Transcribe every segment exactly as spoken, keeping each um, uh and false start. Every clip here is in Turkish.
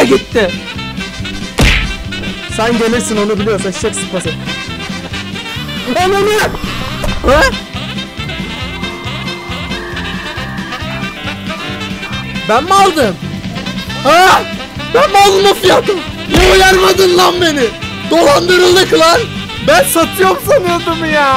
nereye gitti? Sen gelirsin onu biliyorsun eşek sıpası. Ananı! Ha? Ben mi aldım? Ha? Ben mi aldım o fiyatı? Niye uyarmadın lan beni? Dolandırıldık lan. Ben satıyorum sanıyordum ya.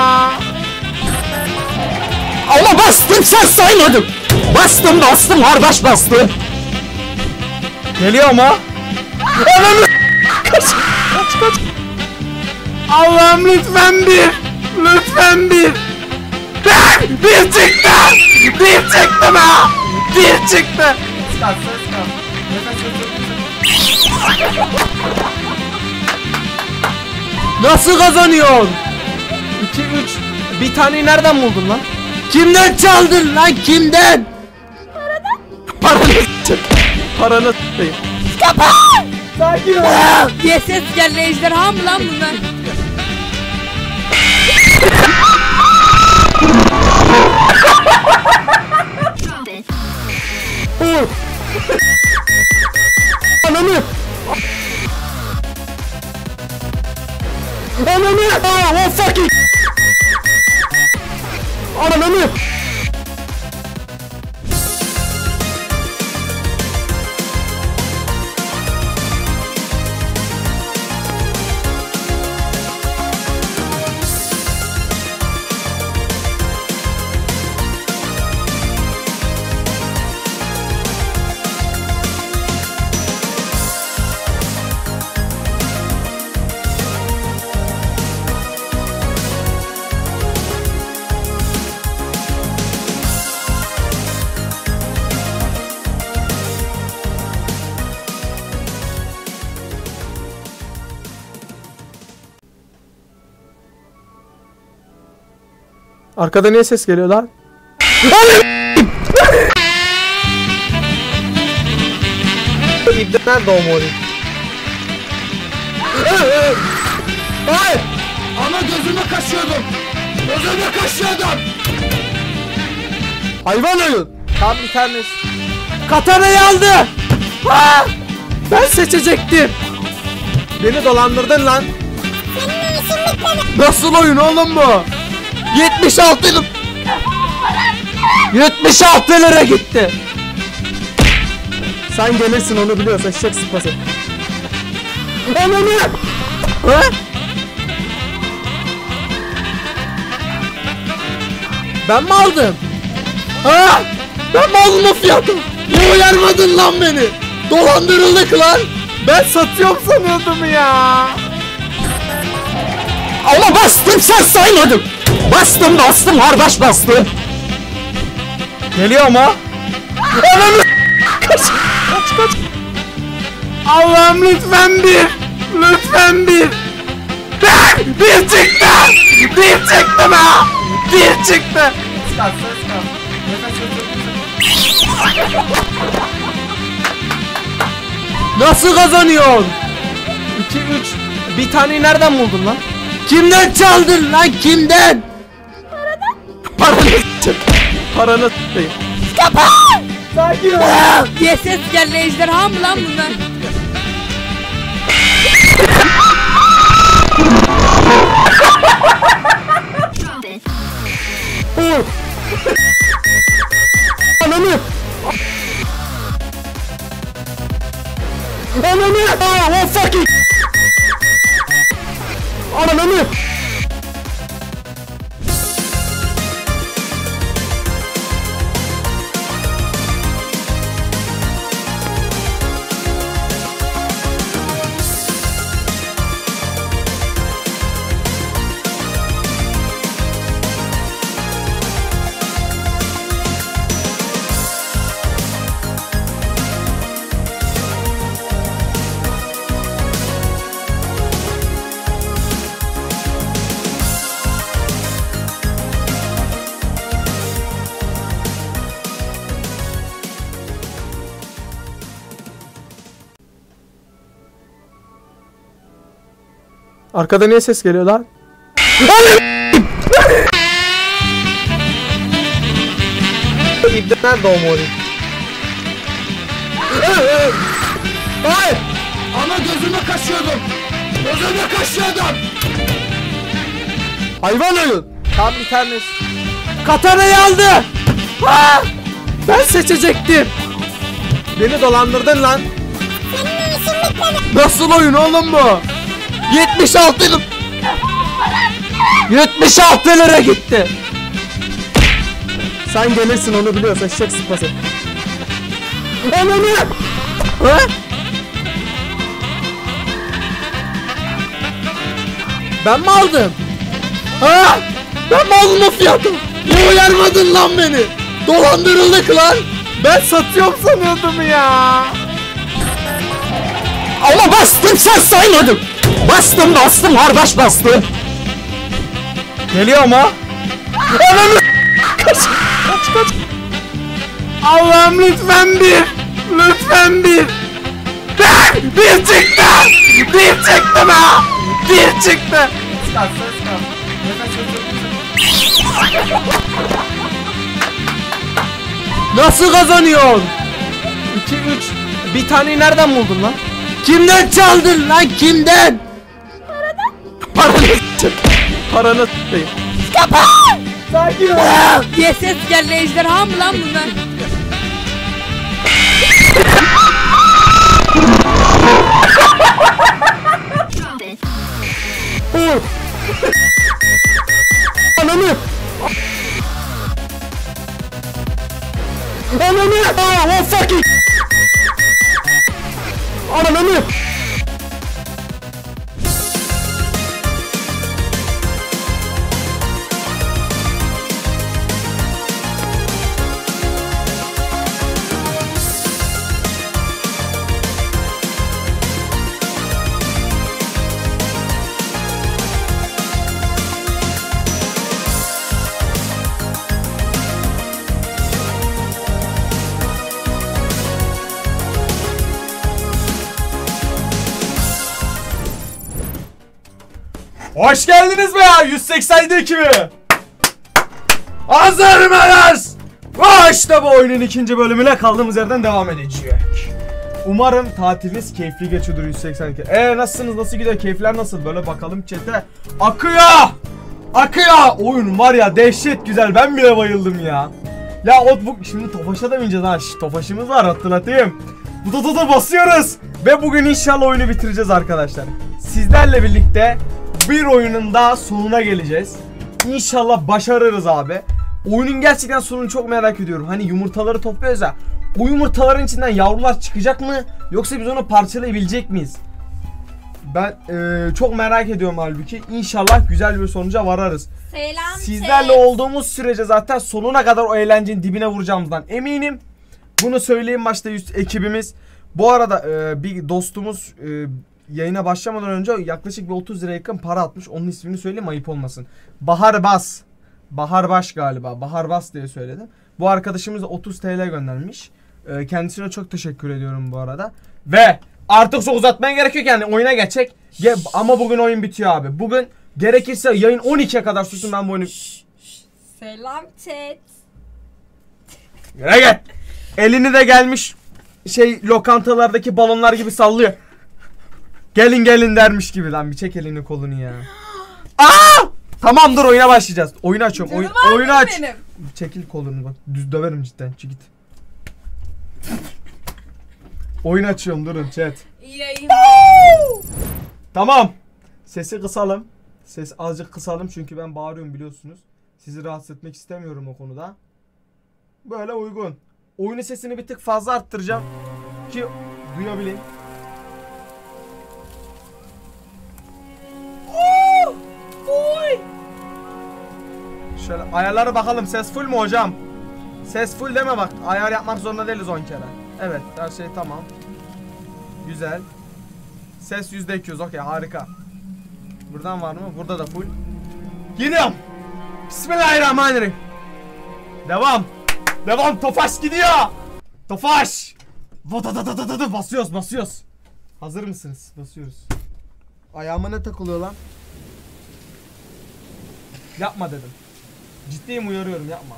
Ama bastım sen saymadın. Bastım bastım harbaş bastım. Geliyor mu? Ananı! Kaç kaç kaç. Allah'ım lütfen bir. Lütfen bir. Bir çıktı. Bir çıktı be. Bir çıktı. Ses ses kal. Nasıl kazanıyorsun? iki üç. Bir taneyi nereden buldun lan? Kimden çaldın lan kimden? Paranı s***. Paranı s***yim. Kapat! Sakin ol. diye ses geldi, ejderha mı lan bunlar? Ananı. Ananı. Oh fucking. Ananı. Arkada niye ses geliyor lan? İbde nerede o mori? Hayır! Ama gözüme kaşıyordum. Gözüme kaşıyordum. Hayvan oyun. Tam bir tanesi. Katana'yı aldı. Ha! Ben seçecektim. Beni dolandırdın lan. Nasıl oyun oğlum bu? yetmiş altı lira. yetmiş altı lira gitti. Sen gelirsin onu biliyorsun eşek sıpası. Ananı! Ha? Ben mi aldım? Ha? Ben mi aldım o fiyatı? Niye uyarmadın lan beni? Dolandırıldık lan. Ben satıyorum sanıyordum ya. Ama bastım sen saymadın. Bastım bastım harbaş bastım. Geliyor mu? Ananı! Kaç kaç kaç. Allah'ım lütfen bir. Lütfen bir. Bir, bir çıktı. Bir çıktı be. Bir çıktı. Ses kal ses kal. Nasıl kazanıyorsun? iki üç. Bir taneyi nereden buldun lan? Kimden çaldın lan kimden? Paranı s***. Paranı s***yim. Kapat! Sakin ol. diye ses geldi, ejderha mı lan bunlar? Ananı. Ananı. Oh fucking. Ananı. Arkada niye ses geliyor lan? İbde nerede o mori? Hayır. Ama gözüme kaşıyordum. Gözüme kaşıyordum. Hayvan oyun. Tam bir tanesi. Katana'yı aldı. Ha! Ben seçecektim. Beni dolandırdın lan. Nasıl oyun oğlum bu? yetmiş altı lira. yetmiş altı lira gitti. Sen gelirsin onu biliyorsun, eşek sıpası. Ananı! Ha? Ben mi aldım? Ha? Ben mi aldım o fiyatı? Niye uyarmadın lan beni? Dolandırıldık lan. Ben satıyorum sanıyordum ya. Ama bastım, sen saymadın. Bastım bastım harbaş bastım. Geliyor mu? Ananı! Kaç kaç kaç. Allah'ım lütfen bir. Lütfen bir. Bir, bir çıktı. Bir çıktı be. Bir çıktı. Nasıl kazanıyorsun? iki üç. Bir taneyi nereden buldun lan? Kimden çaldın lan, kimden? Paranı s**tim. Paranı s**tim. Sakin ol. diye ses geldi, ejderha mı lan bunlar? Ananı! Ananı! Oh, oh fucking! Ananı! Hoş geldiniz be ya yüz seksen ekibi. Hazır mıyız? Aa işte bu oyunun ikinci bölümüne kaldığımız yerden devam edecek. Umarım tatiliniz keyifli geçiyordur yüz seksen iki. Eee nasılsınız, nasıl gidiyor, keyifler nasıl? Böyle bakalım chat'e. Akıyor! Akıyor! Oyun var ya dehşet güzel, ben bile bayıldım ya. Ya o bu şimdi Tofaş'a da bineceğiz ha. Şş, Tofaş'ımız var, hatırlatayım. Bu da basıyoruz. Ve bugün inşallah oyunu bitireceğiz arkadaşlar. Sizlerle birlikte bir oyunun daha sonuna geleceğiz. İnşallah başarırız abi. Oyunun gerçekten sonunu çok merak ediyorum. Hani yumurtaları topluyoruz ya. O yumurtaların içinden yavrular çıkacak mı? Yoksa biz onu parçalayabilecek miyiz? Ben ee, çok merak ediyorum halbuki. İnşallah güzel bir sonuca vararız. Selam. Sizlerle olduğumuz sürece zaten sonuna kadar o eğlencenin dibine vuracağımızdan eminim. Bunu söyleyeyim başta ekibimiz. Bu arada e, bir dostumuz e, yayına başlamadan önce yaklaşık bir otuz lira yakın para atmış. Onun ismini söyleyeyim, ayıp olmasın. Bahar Bas. Bahar Baş galiba. Bahar Bas diye söyledim. Bu arkadaşımız da otuz TL göndermiş. E, kendisine çok teşekkür ediyorum bu arada. Ve artık çok uzatmaya gerek yok yani, oyuna geçecek. Ge ama bugün oyun bitiyor abi. Bugün gerekirse yayın on ikiye kadar sürsün, ben bu oyunu... Selam chat. Yine gel. Elini de gelmiş şey lokantalardaki balonlar gibi sallıyor. Gelin gelin dermiş gibi lan, bir çek elini kolunu ya. Aa! Tamam dur, oyuna başlayacağız. Oyunu açıyorum. Oyun, oyunu aç. Benim. Çekil kolunu bak. Düz döverim cidden. Çık git. Oyun açıyorum, durun chat. Yayın. Tamam. Sesi kısalım. Ses azıcık kısalım çünkü ben bağırıyorum biliyorsunuz. Sizi rahatsız etmek istemiyorum o konuda. Böyle uygun. Oyunun sesini bir tık fazla arttıracağım ki duyabileyim. Oh! Oy! Şöyle ayarlara bakalım, ses full mu hocam? Ses full deme bak, ayar yapmak zorunda değiliz on kere. Evet, her şey tamam. Güzel. Ses yüzde iki yüz, okey, harika. Buradan var mı? Burada da full. Gidiyorum. Bismillahirrahmanirrahim. Devam. Devam, Tofaş gidiyor. Tofaş. Basıyoruz basıyoruz. Hazır mısınız? Basıyoruz. Ayağıma ne takılıyor lan? Yapma dedim. Ciddiyim, uyarıyorum, yapma.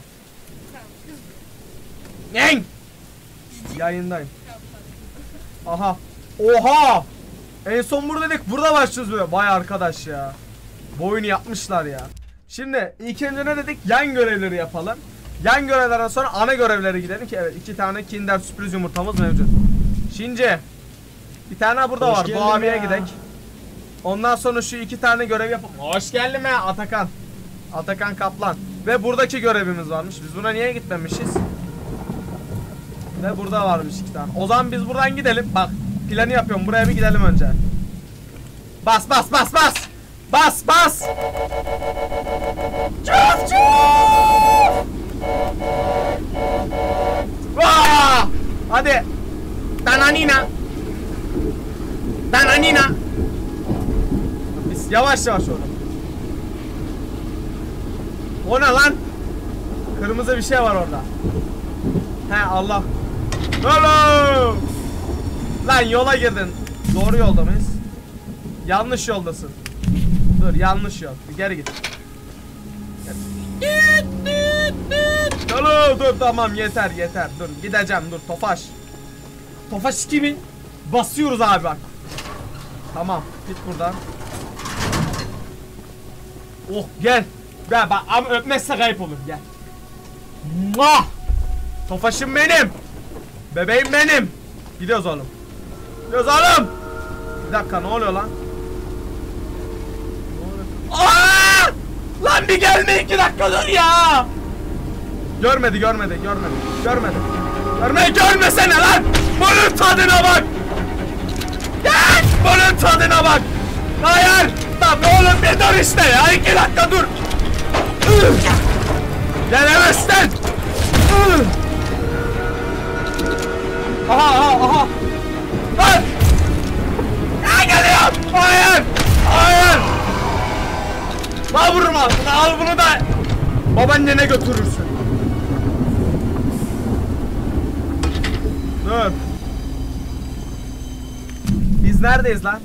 Neng. Yayındayım. Aha. Oha! En son burada dedik, burada başlıyoruz böyle. Vay arkadaş ya. Bu oyunu yapmışlar ya. Şimdi ilk önce ne dedik? Yan görevleri yapalım. Yan görevlerden sonra ana görevlere gidelim ki evet, iki tane Kinder sürpriz yumurtamız mevcut. Şimdi bir tane burada Hoş var. Bu abiye ya. gidelim. Ondan sonra şu iki tane görev yapalım. Hoş geldin be Atakan. Atakan Kaplan. Ve buradaki görevimiz varmış. Biz buna niye gitmemişiz? Ve burada varmış iki tane. O zaman biz buradan gidelim. Bak planı yapıyorum. Buraya bir gidelim önce. Bas bas bas bas. Bas bas. Çuf çuf. Vaa! Hadi. Dananina. Dananina. Biz yavaş yavaş oğlum. O ne lan? Kırmızı bir şey var orada. He Allah. Hello. Lan yola girdin. Doğru yolda mıyız? Yanlış yoldasın. Dur yanlış yol. Bir geri git. Git git git. Hello dur tamam yeter yeter. Dur gideceğim dur Tofaş. Tofaş kimin? Basıyoruz abi bak. Tamam git buradan. Oh gel. Gel bak ama öpmezse kayıp olur gel. Muah! Tofaşım benim. Bebeğim benim. Gidiyoruz oğlum. Gidiyoruz oğlum. Bir dakika ne oluyor lan? Aa! Lan bir gelme iki dakika dur ya. Görmedi görmedi görmedi. Görmedi. Görme görmesene lan. Bunun tadına bak. Gel. Bunun tadına bak. Hayır. Lan oğlum bir dur işte ya. iki dakika dur. Gelemezsin. Aha aha aha. Lan. Ya geliyorum. Hayır. Hayır. Lan vurma. Al bunu da babaannene götürürsün. Dur. Biz neredeyiz lan?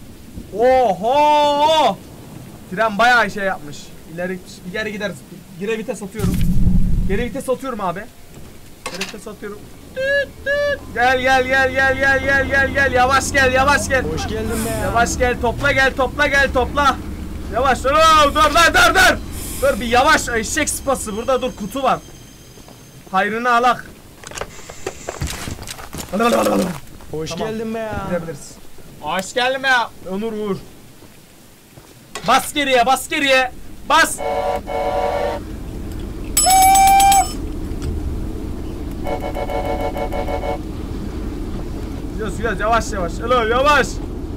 Oho! Tren bayağı şey yapmış. İleri geri gideriz. Geri vites atıyorum. Geri vites atıyorum abi. Geri vites atıyorum. Gel gel gel gel gel gel gel gel yavaş gel yavaş gel. Hoş geldin be. Yavaş gel topla gel topla gel topla. Yavaş dur dur dur dur dur. Dur bir yavaş eşek sıpası burada dur kutu var. Hayrını alak. Hoş Tamam. geldin be ya. Gidebiliriz. Hoş geldin be ya. Onur Uğur. Bas geriye bas geriye. Bas. Gidiyoruz gidiyoruz yavaş yavaş. Hello yavaş.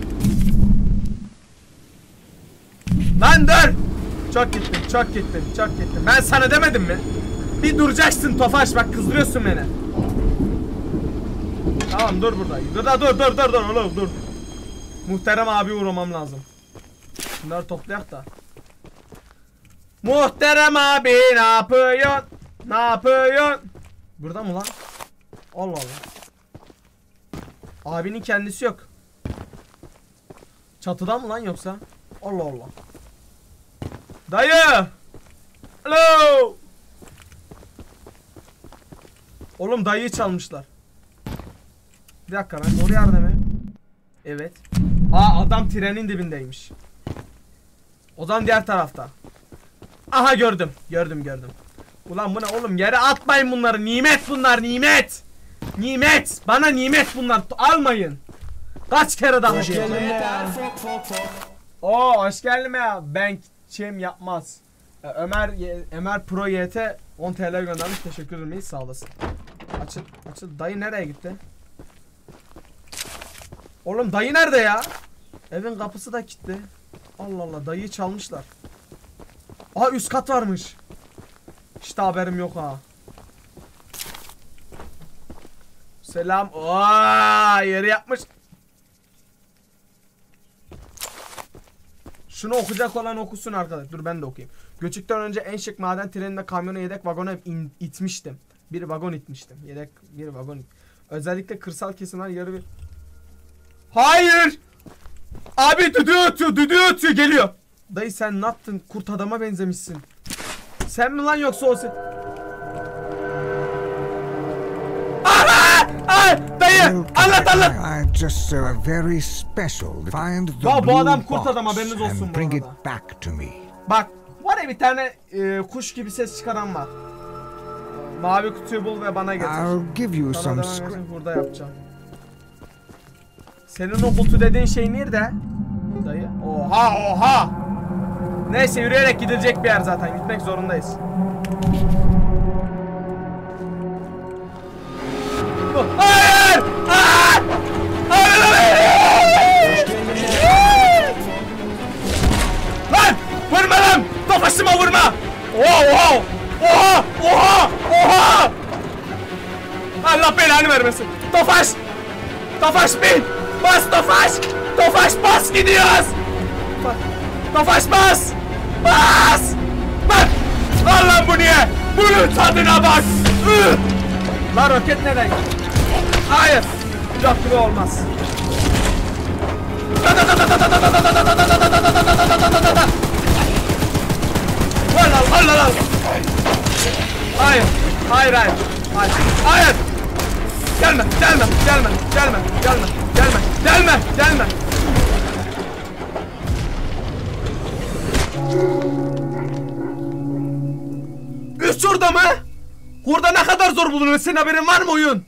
Lan dur. Çok gittin çok gittin çok gittin. Ben sana demedim mi? Bir duracaksın Tofaş bak kızdırıyorsun beni. Tamam dur burada. Dur dur dur dur dur dur oğlum dur. Muhterem abi uğramam lazım. Bunları toplayak da. Muhterem abi ne yapıyorsun? Ne yapıyorsun? Burada mı lan? Allah Allah. Abinin kendisi yok. Çatıda mı lan yoksa? Allah Allah. Dayı. Hello. Oğlum dayıyı çalmışlar. Bir dakika ben doğru yerde mi? Evet. Aa adam trenin dibindeymiş. O zaman diğer tarafta. Aha gördüm. Gördüm gördüm. Ulan bu ne oğlum yere atmayın bunları. Nimet bunlar nimet. Nimet. Bana nimet bunlar. Almayın. Kaç kere daha Hoş geldin be ya. Oo hoş geldin ya. Ben çem yapmaz. Ee, Ömer Ömer Pro Y T on T L göndermiş. Teşekkür ederim. Sağ olasın. Açıl açıl. Dayı nereye gitti? Oğlum dayı nerede ya? Evin kapısı da kilitli. Allah Allah dayıyı çalmışlar. Aa üst kat varmış. İşte haberim yok ha. Selam. Aa yeri yapmış. Şunu okuyacak olan okusun arkadaş. Dur ben de okuyayım. Göçükten önce en şık maden treninde kamyona yedek vagona in, itmiştim. Bir vagon itmiştim. Yedek bir vagon it. Özellikle kırsal kesimler yarı bir... Hayır! Abi düdüğü ötüyor, düdüğü ötüyor geliyor. Dayı sen ne yaptın? Kurt adama benzemişsin. Sen mi lan yoksa o sen? Aha! Ay! Dayı anlat anlat. I just uh, very special. Find the Ya bu blue adam kurt box adam, haberiniz olsun and bu bring it arada. back to me. Bak var ya bir tane e, kuş gibi ses çıkaran var. Mavi kutuyu bul ve bana getir. I'll give you Sana some devam scrap. etsin, burada yapacağım. Senin o kutu dediğin şey nerede? Dayı. Oha oha. Neyse yürüyerek gidilecek bir yer zaten. Gitmek zorundayız. Hayır! Hayır! Hayır! Hayır! Lan! Vurma lan! Tofaşıma vurma! Oha oha! Oha! Oha! Oha! Allah belanı vermesin. Tofaş! Tofaş bin! Bas Tofaş! Tofaş bas gidiyoruz! Tofaş bas! Bas! Bak! Al lan bu niye? Bunun tadına bak! Üh! Lan roket neden? Hayır! Bir dakika olmaz. Al al al al! Hayır! Hayır hayır! Hayır! Hayır! Gelme! Gelme! Gelme! Gelme! Gelme! Gelme! Gelme! Gelme! Üç orada mı? Burada ne kadar zor bulunuyor, senin haberin var mı oyun?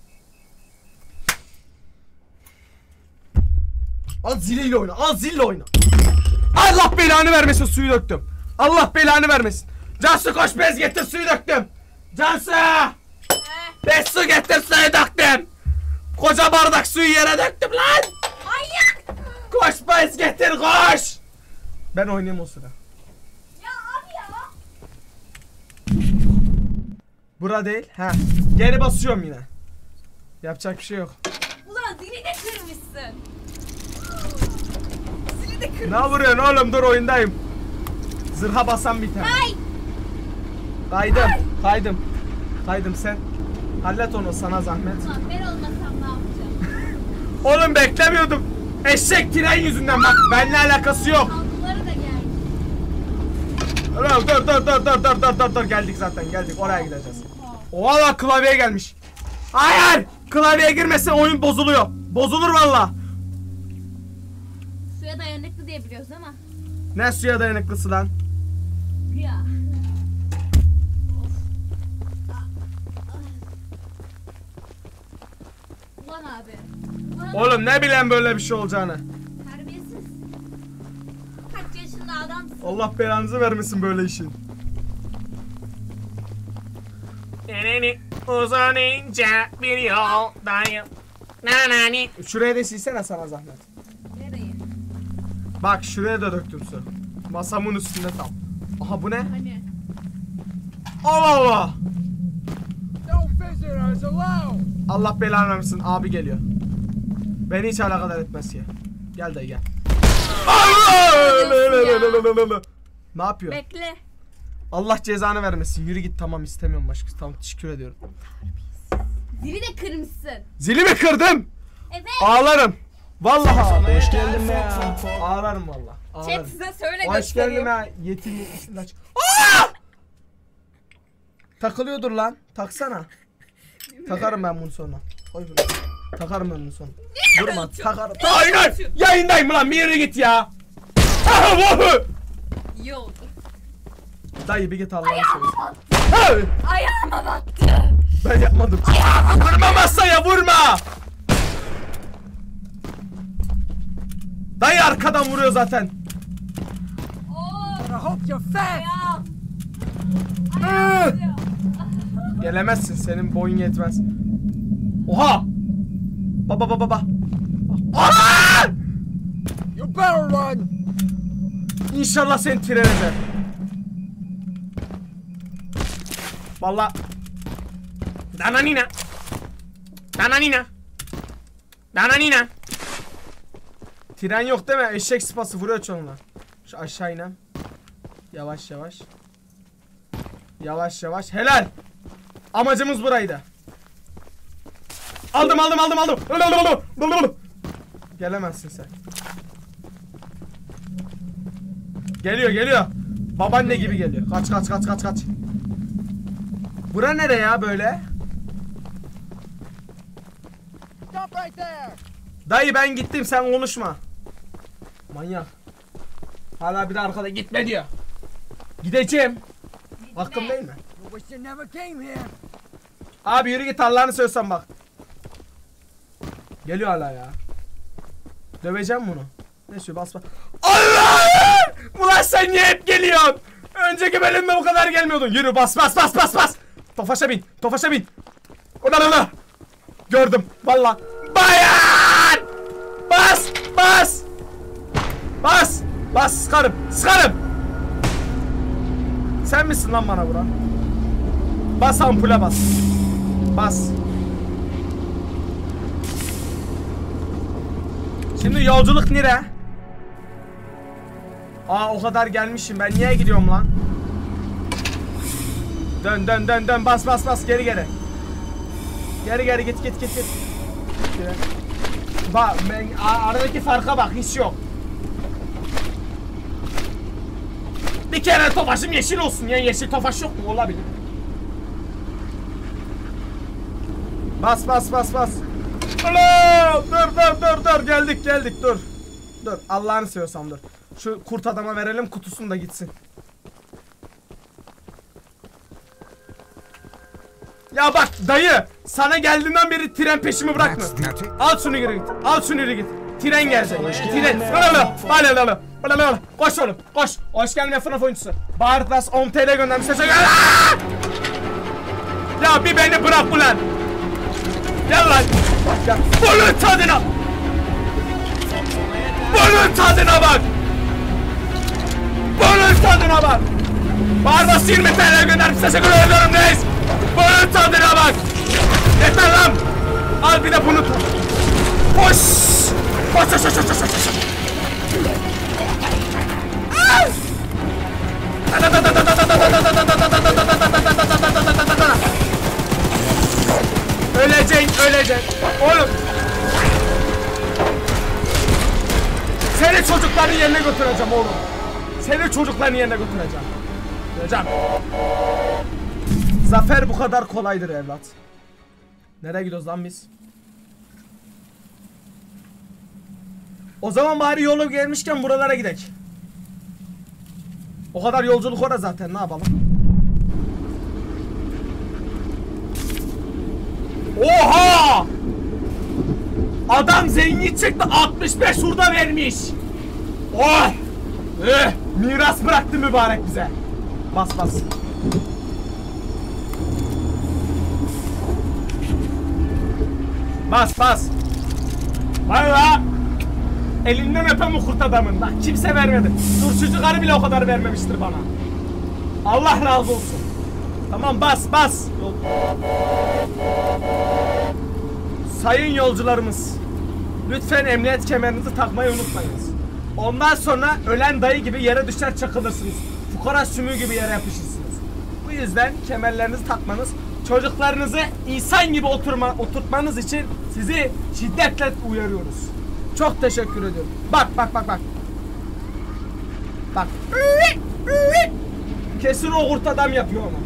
Al ziliyle oyna, al zille oyna. Allah belanı vermesin, suyu döktüm. Allah belanı vermesin. Cansu koş bez getir, suyu döktüm. Cansu! Bez su getir, suyu döktüm. Koca bardak suyu yere döktüm lan. Manyak. Koş bez getir, koş. Ben oynayayım o sıra. Ya abi ya. Bura değil. Ha. Geri basıyorum yine. Yapacak bir şey yok. Ulan zili de kırmışsın. Zili de kırmışsın. Ne vuruyorsun oğlum? Dur oyundayım. Zırha basan bir tane. Ay. Kaydım. Kaydım. Kaydım sen. Hallet onu, sana zahmet. Ulan ben olmasam ne yapacağım? Oğlum beklemiyordum. Eşek tren yüzünden bak. Benimle alakası yok. Kankuları da geldi. Dur dur dur dur dur dur dur dur dur geldik zaten, geldik, oraya gideceğiz. Oha lan, klavyeye gelmiş. Hayır! Klavyeye girmesin, oyun bozuluyor. Bozulur valla. Suya dayanıklı diye biliyoruz ama. Ne suya dayanıklısı lan? Ya. Ulan abi. Ulan Oğlum ne bileyim böyle bir şey olacağını. terbiyesiz. Kaç yaşında adamsın? Allah belanızı vermesin böyle işin. Neneni uzanınca bir yoldayım. Nanani. Şuraya da silsene sana zahmet. Nereye? Bak şuraya da döktüm su. Masamın üstünde tam. Aha bu ne? Hani? Allah Allah. No visitors allowed. Allah belanı vermesin, abi geliyor. Beni hiç alakadar etmez ki. Gel dayı gel. Allah! Ne yapıyor? Bekle. Allah cezanı vermesin. Yürü git, tamam istemiyorum başka. Tamam, teşekkür ediyorum. Zili de kırmışsın. Zili mi kırdım? Evet. Ağlarım. Vallahi ağlarım. Hoş geldin be. Ağlarım valla. Chat Ağlarım. size söyle Hoş göstereyim. geldin ha. Yetim ilaç. Aa! Takılıyordur lan. Taksana. Takarım ben bunu sonra. Koy bunu. Takarım ben bunu sonra. Durma. Takarım. Hayır. Yayındayım lan. Bir yere git ya. İyi oldu. Dayı bir git Allah'ını Ayağıma seversen. battı. Hey! Ayağıma battı. Ben yapmadım. Vurma masaya, vurma. Dayı arkadan vuruyor zaten. Oo. I hope you're fat. Ayağım. Ee! Ayağım acıyor. Gelemezsin, senin boyun yetmez. Oha! Baba baba baba. Aa! You better run. İnşallah seni tren eder. Valla. Dananina. Dananina. Dananina. Tren yok değil mi? Eşek sıpası vuruyor çoğunla. Şu aşağı inem. Yavaş yavaş. Yavaş yavaş. Helal. Amacımız buraydı. Aldım aldım aldım aldım. Gelemezsin sen. Geliyor geliyor. Babaanne gibi geliyor. Kaç kaç kaç kaç kaç. Bura nere ya böyle? Dayı ben gittim, sen konuşma. Manyak. Hala bir de arkada gitme diyor. Gideceğim. Hakkım değil mi? Abi yürü git, Allah'ını söylesen bak. Geliyor hala ya. Döveceğim bunu. Neyse bas bas. Allah'ım! Ulan sen niye hep geliyorsun? Önceki bölümde bu kadar gelmiyordun. Yürü bas bas bas bas bas. Tofaşa bin. Tofaşa bin. Ulan ulan. Gördüm. Valla. Bayan! Bas bas. Bas. Bas sıkarım. Sıkarım. Sen misin lan bana vuran? Bas ampule bas. Bas. Şimdi yolculuk nereye? Aa o kadar gelmişim, ben niye gidiyorum lan? Dön dön dön dön, bas bas bas, geri geri. Geri geri git git git git. Bak ben, aradaki farka bak, hiç yok. Bir kere tofaşım yeşil olsun ya, yeşil tofaş yok mu? Olabilir. Bas bas bas bas. Alo! Dur dur dur dur, geldik geldik, dur. Dur Allah'ını seviyorsam dur. Şu kurt adama verelim kutusunu da gitsin. Ya bak dayı, sana geldiğinden beri tren peşimi bırakma. Al şunu geri git. Al şunu geri git. Tren gelecek. Tren. Bana bana bana bana. Koş oğlum. Koş. Hoş geldin F N A F oyuncusu. Bağırtlas on T L göndermiş. Ya bir beni bırak ulan. Gel lan. Gel. Bunun tadına. Bunun tadına bak. Bunun tadına bak. Bağırtlas yirmi T L göndermiş. Teşekkür ederim reis. Bunun tadına bak. Yeter lan. Al bir de bunu. Koş. Koş koş koş koş koş koş. Öleceksin, öleceksin. Oğlum. Seni çocukların yerine götüreceğim oğlum. Seni çocukların yerine götüreceğim. Götüreceğim. Zafer bu kadar kolaydır evlat. Nereye gidiyoruz lan biz? O zaman bari yolu gelmişken buralara gidelim. O kadar yolculuk orada zaten, ne yapalım? Oha! Adam zengin çıktı, altmış beş hurda vermiş. Oh! Eh, miras bıraktı mübarek bize. Bas bas. Bas bas. Valla elinden öpem o kurt adamın. Bak kimse vermedi. Turşucu karı bile o kadar vermemiştir bana. Allah razı olsun. Tamam bas bas. Yol. Sayın yolcularımız, lütfen emniyet kemerinizi takmayı unutmayınız. Ondan sonra ölen dayı gibi yere düşer çakılırsınız. Fukara sümüğü gibi yere yapışırsınız. Bu yüzden kemerlerinizi takmanız, çocuklarınızı insan gibi oturma, oturtmanız için sizi şiddetle uyarıyoruz. Çok teşekkür ediyorum. Bak bak bak bak. Bak. Kesin o kurt adam yapıyor ama.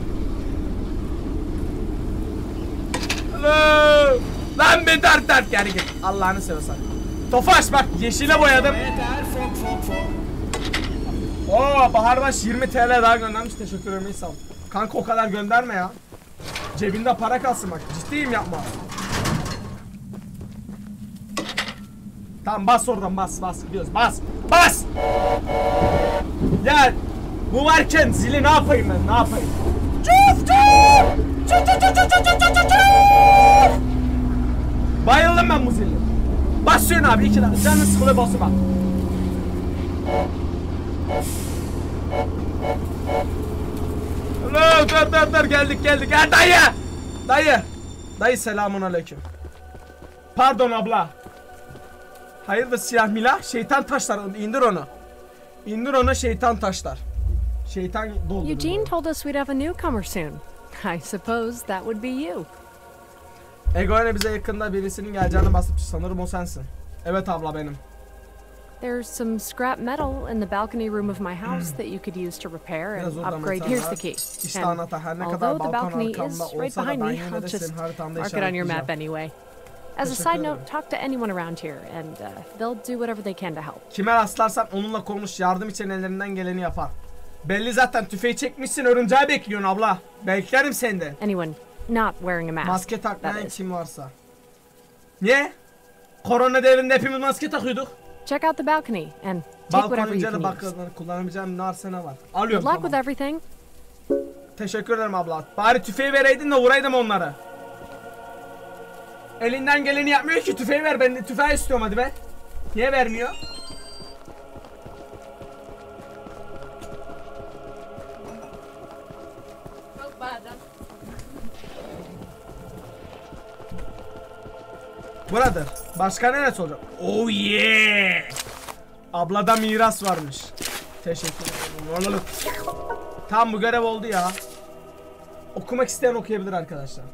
Hello. Lan bir dert dert geri git. Allah'ını seversen. Tofaş bak, yeşile boyadım. Oo, Baharbaş yirmi T L daha göndermiş, teşekkür ederim İsam. Kanka o kadar gönderme ya. Cebinde para kalsın bak, ciddiyim, yapma. Tamam bas oradan, bas bas gidiyoruz, bas bas. Ya bu varken zili ne yapayım ben, ne yapayım? Çuf çuf. Çuf çuf çuf çuf çuf çuf çuf. Bayıldım ben bu zili. Basıyorsun abi, iki tane canın sıkılı bosu bak. Alo, dur dur dur, geldik geldik. Ha dayı. Dayı. Dayı selamun aleyküm. Pardon abla. Hayırdır siyah mila? Şeytan taşlar, indir onu. İndir onu, şeytan taşlar. Şeytan doldu. Eugene told us we'd have a newcomer soon. I suppose that would be you. Ego'ya bize yakında birisinin geleceğini basıp sanırım o sensin. Evet abla benim. There's some scrap metal in the balcony room of my house that you could use to repair and upgrade. Here's the key. İşte anahtar, her ne kadar although the balkon balcony arkamda is right olsa da behind ben me, yine I'll de just senin haritanda mark it on your map işaretleyeceğim. anyway. As a Teşekkür side ederim. note, talk to anyone around here, and uh, they'll do whatever they can to help. Kime rastlarsan onunla konuş, yardım için ellerinden geleni yapar. Belli zaten, tüfeği çekmişsin, örümceği bekliyorsun abla. Beklerim senden. Anyone not wearing a mask. Maske that takmayan is. kim varsa. Niye? Korona devrinde hepimiz maske takıyorduk. Check out the balcony and take Balkon whatever you incele, can use. bak kullanabileceğim ne varsa ne var. Good Alıyorum luck tamam. with everything. Teşekkür ederim abla. Bari tüfeği vereydin de vuraydım onları. Elinden geleni yapmıyor ki, tüfeği ver, ben de tüfeği istiyorum hadi be. Niye vermiyor? Çok bağırdım. Buradır. Başka neresi olacak? Oh yeah. Ablada miras varmış. Teşekkür ederim. Tam bu görev oldu ya. Okumak isteyen okuyabilir arkadaşlar.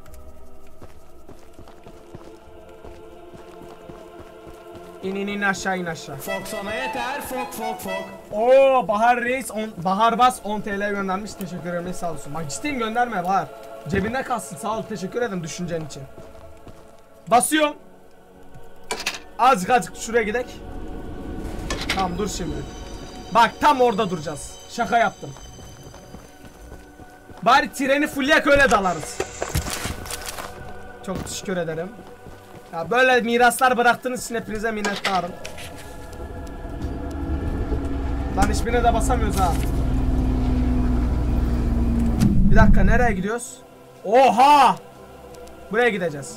İn in in aşağı in aşağı. Fok sana yeter. Fok fok fok. Oo Bahar Reis on, Bahar Bas on T L göndermiş. Teşekkür ederim, sağ olsun. Bak ciddiyim, gönderme Bahar. Cebinde kalsın, sağ ol, teşekkür ederim düşüncen için. Basıyorum. Azıcık azıcık şuraya gidek. Tamam dur şimdi. Bak tam orada duracağız. Şaka yaptım. Bari treni fulleyek öyle dalarız. Çok teşekkür ederim. Ya böyle miraslar bıraktığınız için hepinize minnettarım. Lan hiçbirine de basamıyoruz ha. Bir dakika, nereye gidiyoruz? Oha! Buraya gideceğiz.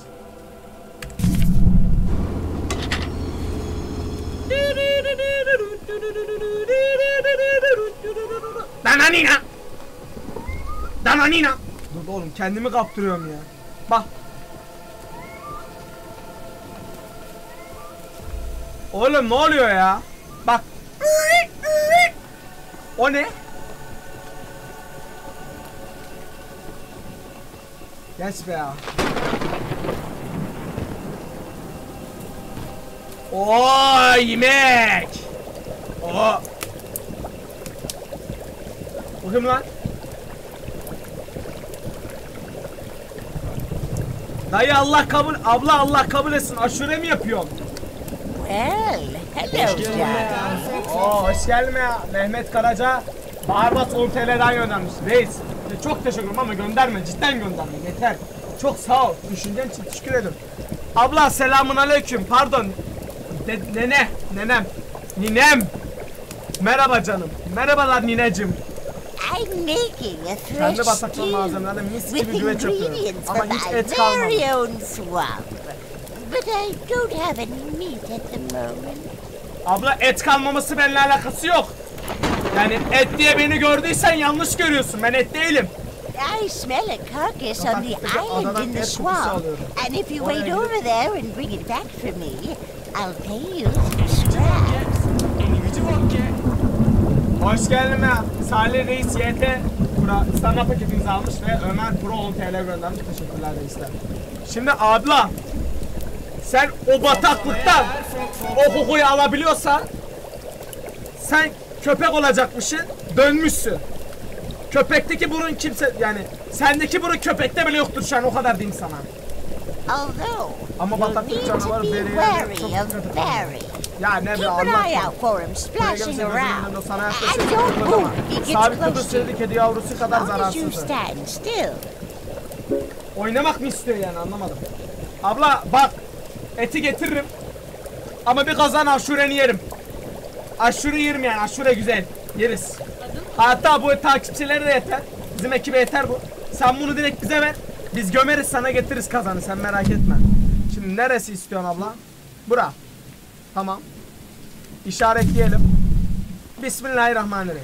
Dananina! Dananina! Dur oğlum, kendimi kaptırıyorum ya. Bak. Oğlum ne oluyor ya? Bak. O ne? Geç be ya. Oo yemek. Oo. Bakayım lan. Dayı Allah kabul, abla Allah kabul etsin. Aşure mi yapıyorsun? Well, hello, John. Oo hoş geldin ya. Mehmet Karaca Barbat on T L'den göndermiş. Reis çok teşekkür ederim ama gönderme, cidden gönderme, yeter. Çok sağ ol, düşüncen için teşekkür ederim. Abla selamun aleyküm, pardon. De, nene, nenem, ninem. Merhaba canım, merhabalar nineciğim. I'm making a Kendi fresh basaklı stew malzemelerle mis with gibi güveç yapıyorum. ingredients Ama from hiç my et kalmadı. very own swamp. But I don't have any meat at the moment. Abla et kalmaması benimle alakası yok. Yani et diye beni gördüysen yanlış görüyorsun, ben et değilim. I smell a carcass on the Sokakta island adadan in the et kokusu swamp. alıyorum. And if you Oraya wait gidip- over there and bring it back for me, I'll pay you some scraps. Hoş geldin ya. Salih Reis Y T Pro standart paketimizi almış ve Ömer Pro on T L göndermiş. Teşekkürler reisler. Şimdi abla, sen o bataklıktan o kokuyu alabiliyorsan sen köpek olacakmışsın, dönmüşsün. Köpekteki burun kimse, yani sendeki burun köpekte bile yoktur şu an, o kadar diyeyim sana. Although, Ama you'll bataklık need to canavarı be veriye wary çok of dikkat et. Barry. Ya ne Keep be an eye anlatma. out for him splashing around. Sana And yaklaşık don't move kıpırdama. if he gets Sabit close Kıbrıs to you. Çölü kedi yavrusu kadar As long as you zararsızdır. stand still. Oynamak mı istiyor yani, anlamadım. Abla bak, eti getiririm ama bir kazan aşureni yerim. Aşure yerim yani, aşure güzel yeriz. Hatta bu takipçilere de yeter, bizim ekibe yeter bu. Sen bunu direkt bize ver, biz gömeriz sana, getiririz kazanı, sen merak etme. Şimdi neresi istiyorsun abla? Bura. Tamam. İşaretleyelim. Bismillahirrahmanirrahim.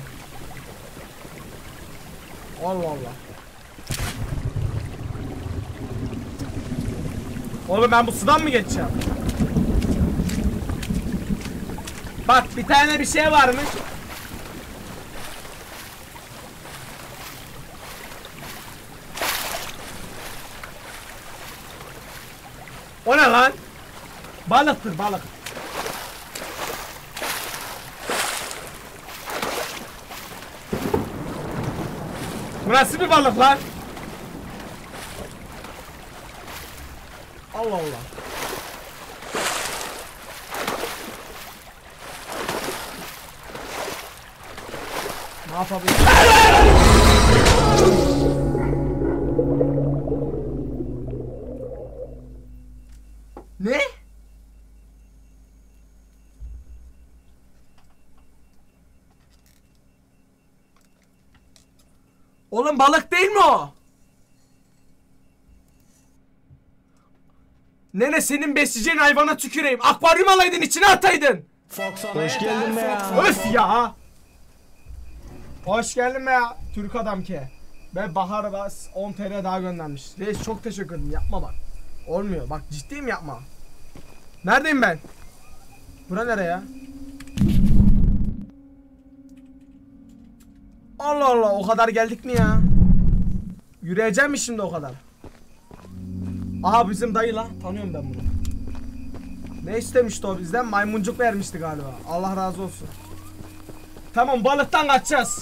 Allah Allah. Oğlum ben bu sudan mı geçeceğim? Bak bir tane bir şey varmış. O ne lan? Balıktır, balık. Bu nasıl bir balık lan? Allah Allah. yapabilirim? Ne? Oğlum balık değil mi o? Nene senin besleyeceğin hayvana tüküreyim. Akvaryum alaydın, içine ataydın. Hoş geldin be ya. Öf ya. Hoş geldin be ya. Türk adam ki. Ve Bahar Bas on T L daha göndermiş. Reis çok teşekkür ederim. Yapma bak. Olmuyor. Bak ciddiyim, yapma. Neredeyim ben? Bura nereye ya? Allah Allah, o kadar geldik mi ya? Yürüyeceğim mi şimdi o kadar? Aha bizim dayı lan. Tanıyorum ben bunu. Ne istemişti o bizden? Maymuncuk vermişti galiba. Allah razı olsun. Tamam, balıktan kaçacağız.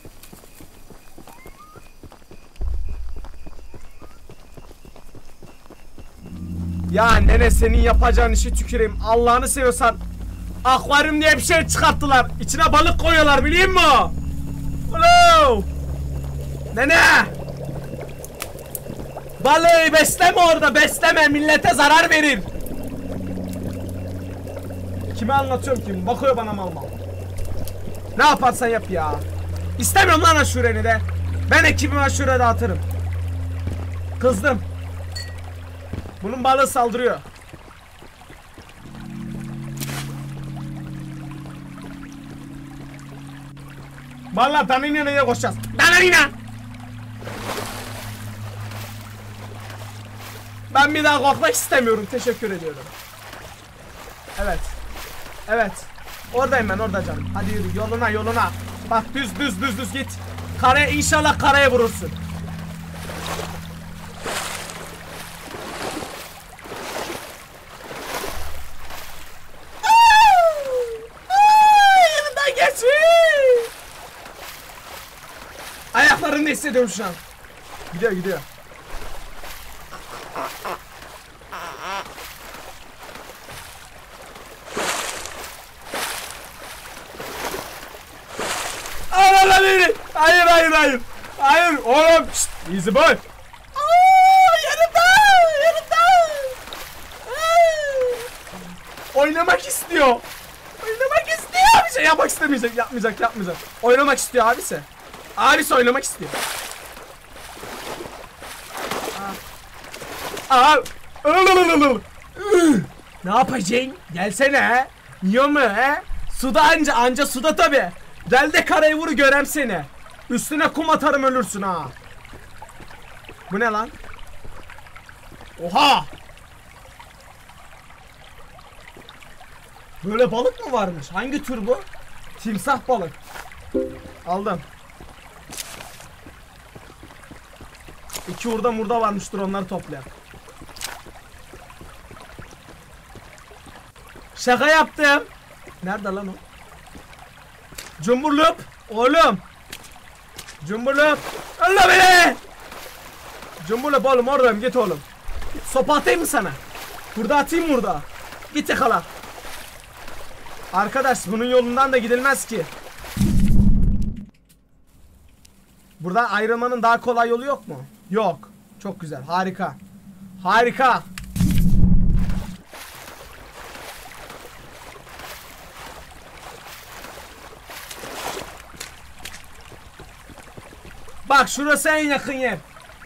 Ya nene senin yapacağın işi tüküreyim. Allah'ını seviyorsan. Akvaryum diye bir şey çıkarttılar. İçine balık koyuyorlar, biliyor musun? Hello. Nene. Balığı besleme orada, besleme, millete zarar verir. Kime anlatıyorum ki? Bakıyor bana mal mal. Ne yaparsan yap ya. İstemiyorum lan aşureni de. Ben ekibime aşure dağıtırım. Kızdım. Bunun balığı saldırıyor. Vallahi Danina neye koşacağız? Danina! Ben bir daha korkmak istemiyorum. Teşekkür ediyorum. Evet. Evet. Oradayım ben, orada canım. Hadi yürü yoluna yoluna. Bak düz düz düz düz git. Kare, inşallah kareye vurursun. Yanından geçmiş. Ayaklarını hissediyorum şu an. Gidiyor gidiyor. Hayır hayır hayır. Hayır oğlum. Şşt, easy boy. Aa, yanımda yanımda. Oynamak istiyor. Oynamak istiyor. Bir şey yapmak istemeyecek. Yapmayacak yapmayacak. Oynamak istiyor abisi. Abisi oynamak istiyor. Aa. Aa. Ne yapacaksın? Gelsene he. Yiyor mu he? Suda anca anca suda tabi. Gel de karayı vur, görem seni. Üstüne kum atarım, ölürsün ha. Bu ne lan? Oha! Böyle balık mı varmış? Hangi tür bu? Timsah balık. Aldım. İki hurda murda varmıştır, onları toplayalım. Şaka yaptım. Nerede lan o? Cumburlup. Oğlum. Cumburlup. Allah beni. Cumburlup oğlum, oradayım, git oğlum. Sopa atayım mı sana? Burada atayım burada. Git yakala. Arkadaş bunun yolundan da gidilmez ki. Buradan ayrılmanın daha kolay yolu yok mu? Yok. Çok güzel. Harika. Harika. Bak şurası en yakın yer.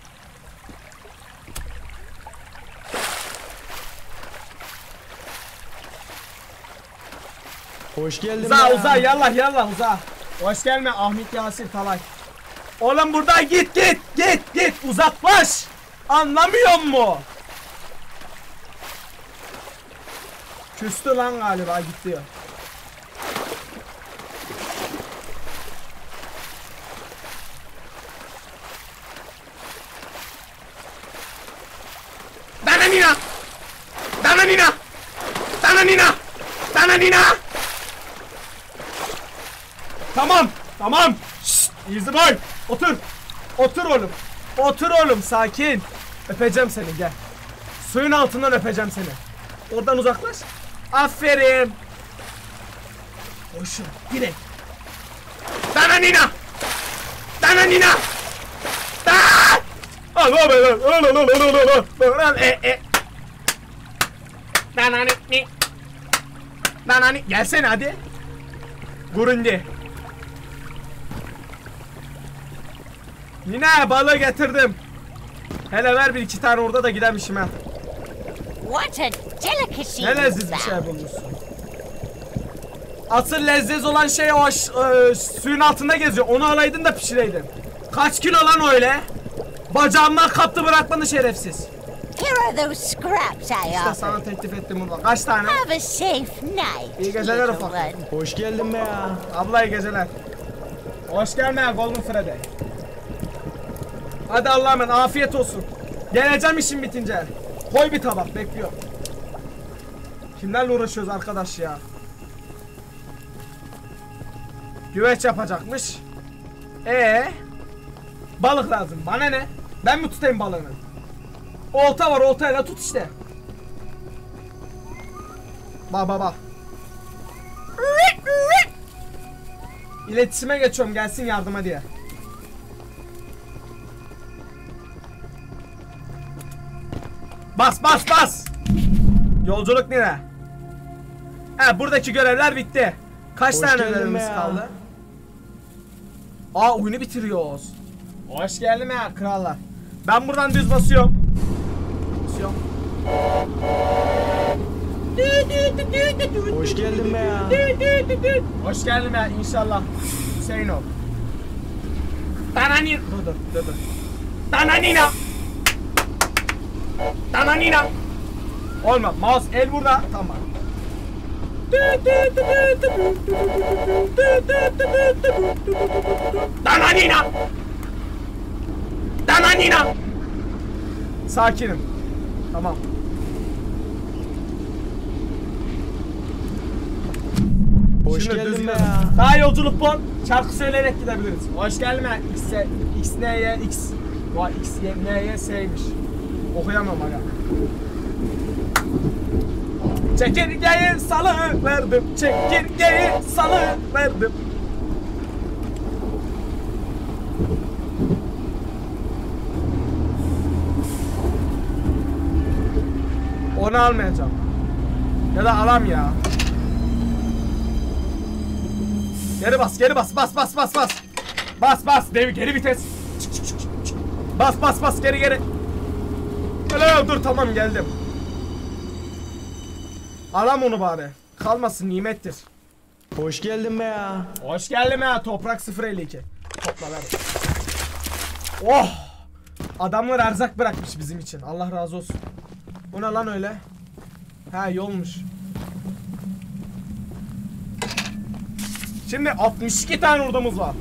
Hoş geldin. Uza uza, yallah yallah uza. Hoş gelme Ahmet Yasir Talay. Oğlum buradan git git git git, uzaklaş. Anlamıyor mu? Küstü lan galiba, git diyor. Dananina! Dananina! Dananina! Dananina! Tamam, tamam. Şşt, easy boy. Otur. Otur oğlum. Otur oğlum, sakin. Öpeceğim seni, gel. Suyun altından öpeceğim seni. Oradan uzaklaş. Aferin. Koşun, direkt. Dananina! Dananina. Aa! Al al al al al al al e e. Danani. Danani gelsene hadi. Gurundi. Nina balığı getirdim. Hele ver bir iki tane orada da gidermişim ha. What a delicacy! Ne leziz bir şey bulmuşsun. Asıl leziz olan şey o e, suyun altında geziyor. Onu alaydın da pişireydin. Kaç kilo lan öyle? Bacağımdan kaptı bırakmadı şerefsiz. Here are those scraps I İşte offered. sana teklif ettim burada. Kaç tane? Have a safe night, İyi geceler little ufak. one. Hoş geldin be ya. Abla iyi geceler. Hoş gelme Golden Freddy. Hadi Allah'a emanet, afiyet olsun. Geleceğim işim bitince. Koy bir tabak, bekliyorum. Kimlerle uğraşıyoruz arkadaş ya? Güveç yapacakmış. Ee, balık lazım. Bana ne? Ben mi tutayım balığını? Olta var, oltayla tut işte. Bak bak bak. İletişime geçiyorum, gelsin yardıma diye. Bas bas bas. Yolculuk nereye? He, buradaki görevler bitti. Kaç Hoş tane geldin görevimiz be kaldı? Aa, oyunu bitiriyoruz. Hoş geldin ya krallar. Ben buradan düz basıyorum. Basıyorum. Hoş geldin be ya. Hoş geldin ya inşallah. Hüseyin ol. Dananina. Dur dur dur dur. Dananina. Dananina. Olma. Mouse el burada. Tamam. Dananina. Dananina. Sakinim. Tamam. Hoş Şimdi geldin düzgün. be ya. Daha yolculuk bol. Şarkı söyleyerek gidebiliriz. Hoş geldin ya. X, X, N, Y, X. Vay X, Y, N, Y, S'ymiş. Okuyamam aga. Çekirgeyi salı verdim. Çekirgeyi salı verdim. Onu almayacağım. Ya da alam ya. Geri bas, geri bas, bas, bas, bas, bas. Bas, bas, dev, geri vites. Çık, çık, çık, çık. Bas, bas, bas, geri, geri. Öyle dur, tamam geldim. Alam onu bari. Kalmasın, nimettir. Hoş geldin be ya. Hoş geldin ya, toprak sıfır elli iki. Topla ver. Oh! Adamlar erzak bırakmış bizim için. Allah razı olsun. Bu ne lan öyle? Ha, yolmuş. Şimdi altmış iki tane hurdamız var.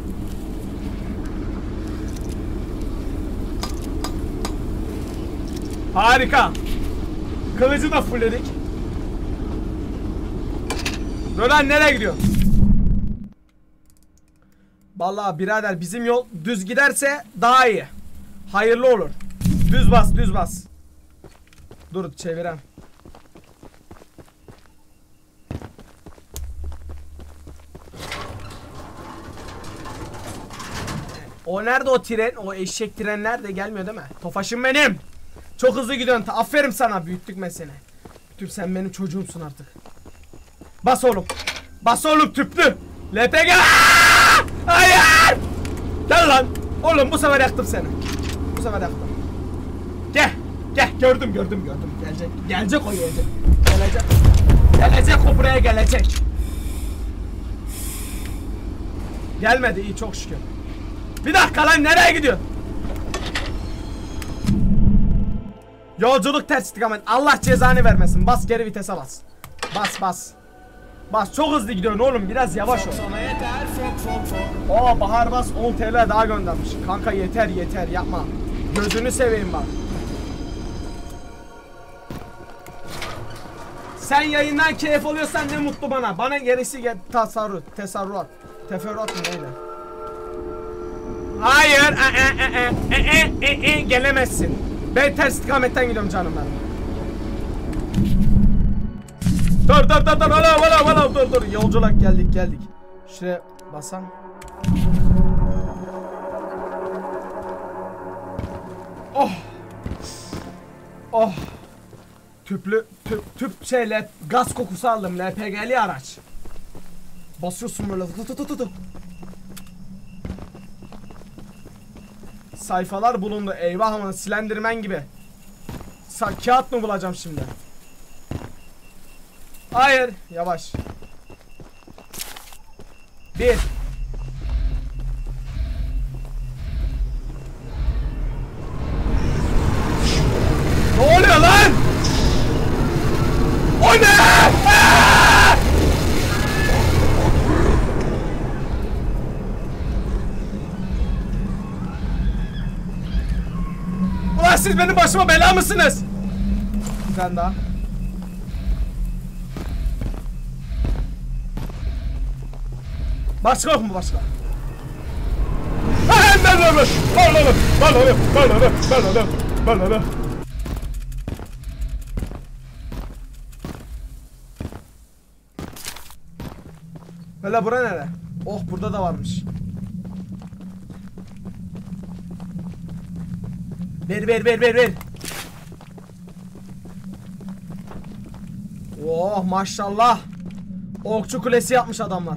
Harika. Kılıcı da fullledik. Dönen nereye gidiyor? Vallahi birader bizim yol düz giderse daha iyi. Hayırlı olur. Düz bas, düz bas. Dur çevirem. O nerede o tren? O eşek tren nerede? Gelmiyor değil mi? Tofaşım benim. Çok hızlı gidiyorsun. Aferin sana. Büyüttük mesele. Tüp sen benim çocuğumsun artık. Bas oğlum. Bas oğlum tüplü. L P G. Hayır. Gel lan. Oğlum bu sefer yaktım seni. Bu sefer yaktım. Gel. Gel. Gördüm gördüm gördüm. Gelecek. Gelecek o gelecek. Gelecek. Gelecek o buraya gelecek. Gelmedi iyi çok şükür. Bir dakika lan nereye gidiyor? Yolculuk ters istikamet. Allah cezanı vermesin. Bas geri vitese bas. Bas bas. Bas çok hızlı gidiyorsun oğlum biraz yavaş ol. Sana yeter fok fok fok. Oo Bahar Bas on T L daha göndermiş. Kanka yeter yeter yapma. Gözünü seveyim bak. Sen yayından keyif alıyorsan ne mutlu bana. Bana gerisi gel tasarruf, tesarruat. Teferruat mı neyle? Hayır, e, e, e, e, e, e, e, gelemezsin. Ben ters istikametten gidiyorum canım ben. Dur dur dur dur, hala hala hala dur dur. Yolculuk geldik geldik. Şuraya basam. Oh. Oh. Tüplü tüp tüp şeyle gaz kokusu aldım. L P G'li araç. Basıyorsun böyle. Tut tut tut tut. Sayfalar bulundu. Eyvah aman Slenderman gibi. Sa kağıt mı bulacağım şimdi? Hayır. Yavaş. Bir. Ne oluyor lan? O ne? Aa! Ulan siz benim başıma bela mısınız? Bir tane daha. Başka yok mu başka? Ben ben ben ben ben ben ben ben ben. Hele bura nere? Oh burada da varmış. Ver ver ver ver ver. Oh maşallah. Okçu kulesi yapmış adamlar.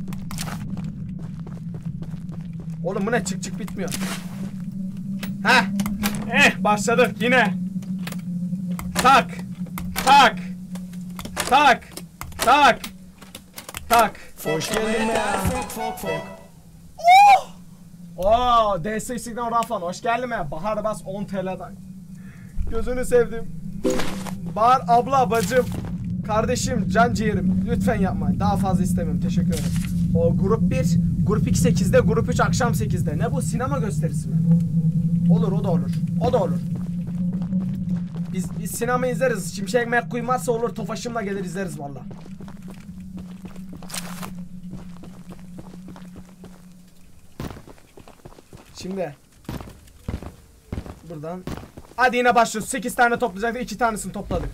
Oğlum bu ne çık çık bitmiyor. Heh. Eh başladık yine. Tak. Tak. Tak. Tak. Tak. Hoş geldin be ya. Fok fok fok. Oh! Oo, D S Signal Rafan hoş geldin be. Bahar Bas on T L'den. Gözünü sevdim. Bahar abla bacım. Kardeşim can ciğerim. Lütfen yapma. Daha fazla istemiyorum. Teşekkür ederim. O grup bir, grup iki sekizde, grup üç akşam sekizde. Ne bu sinema gösterisi mi? Olur o da olur. O da olur. Biz, biz sinema izleriz. Şimşek McQueen varsa olur. Tofaşımla gelir izleriz valla. Şimdi buradan hadi yine başlıyoruz. sekiz tane toplayacaktık. iki tanesini topladık.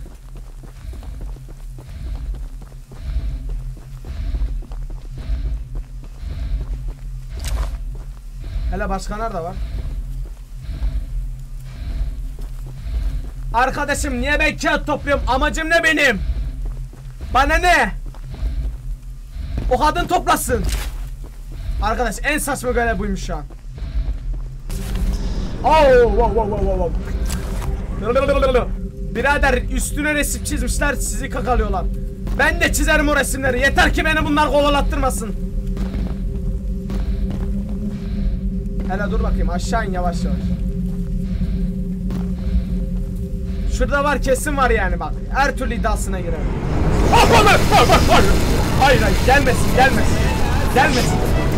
Hele başka nerede var? Arkadaşım niye ben kağıt topluyorum? Amacım ne benim? Bana ne? O kadın toplasın. Arkadaş en saçma görev buymuş şu an. Oh, wow, wow, wow, wow. Birader üstüne resim çizmişler, sizi kakalıyorlar. Ben de çizerim o resimleri. Yeter ki beni bunlar kovalattırmasın. Hele dur bakayım aşağı in yavaş yavaş. Şurada var kesin var yani bak. Her türlü iddiasına girerim. Hayır, hayır, hayır, gelmesin, gelmesin. Gelmesin.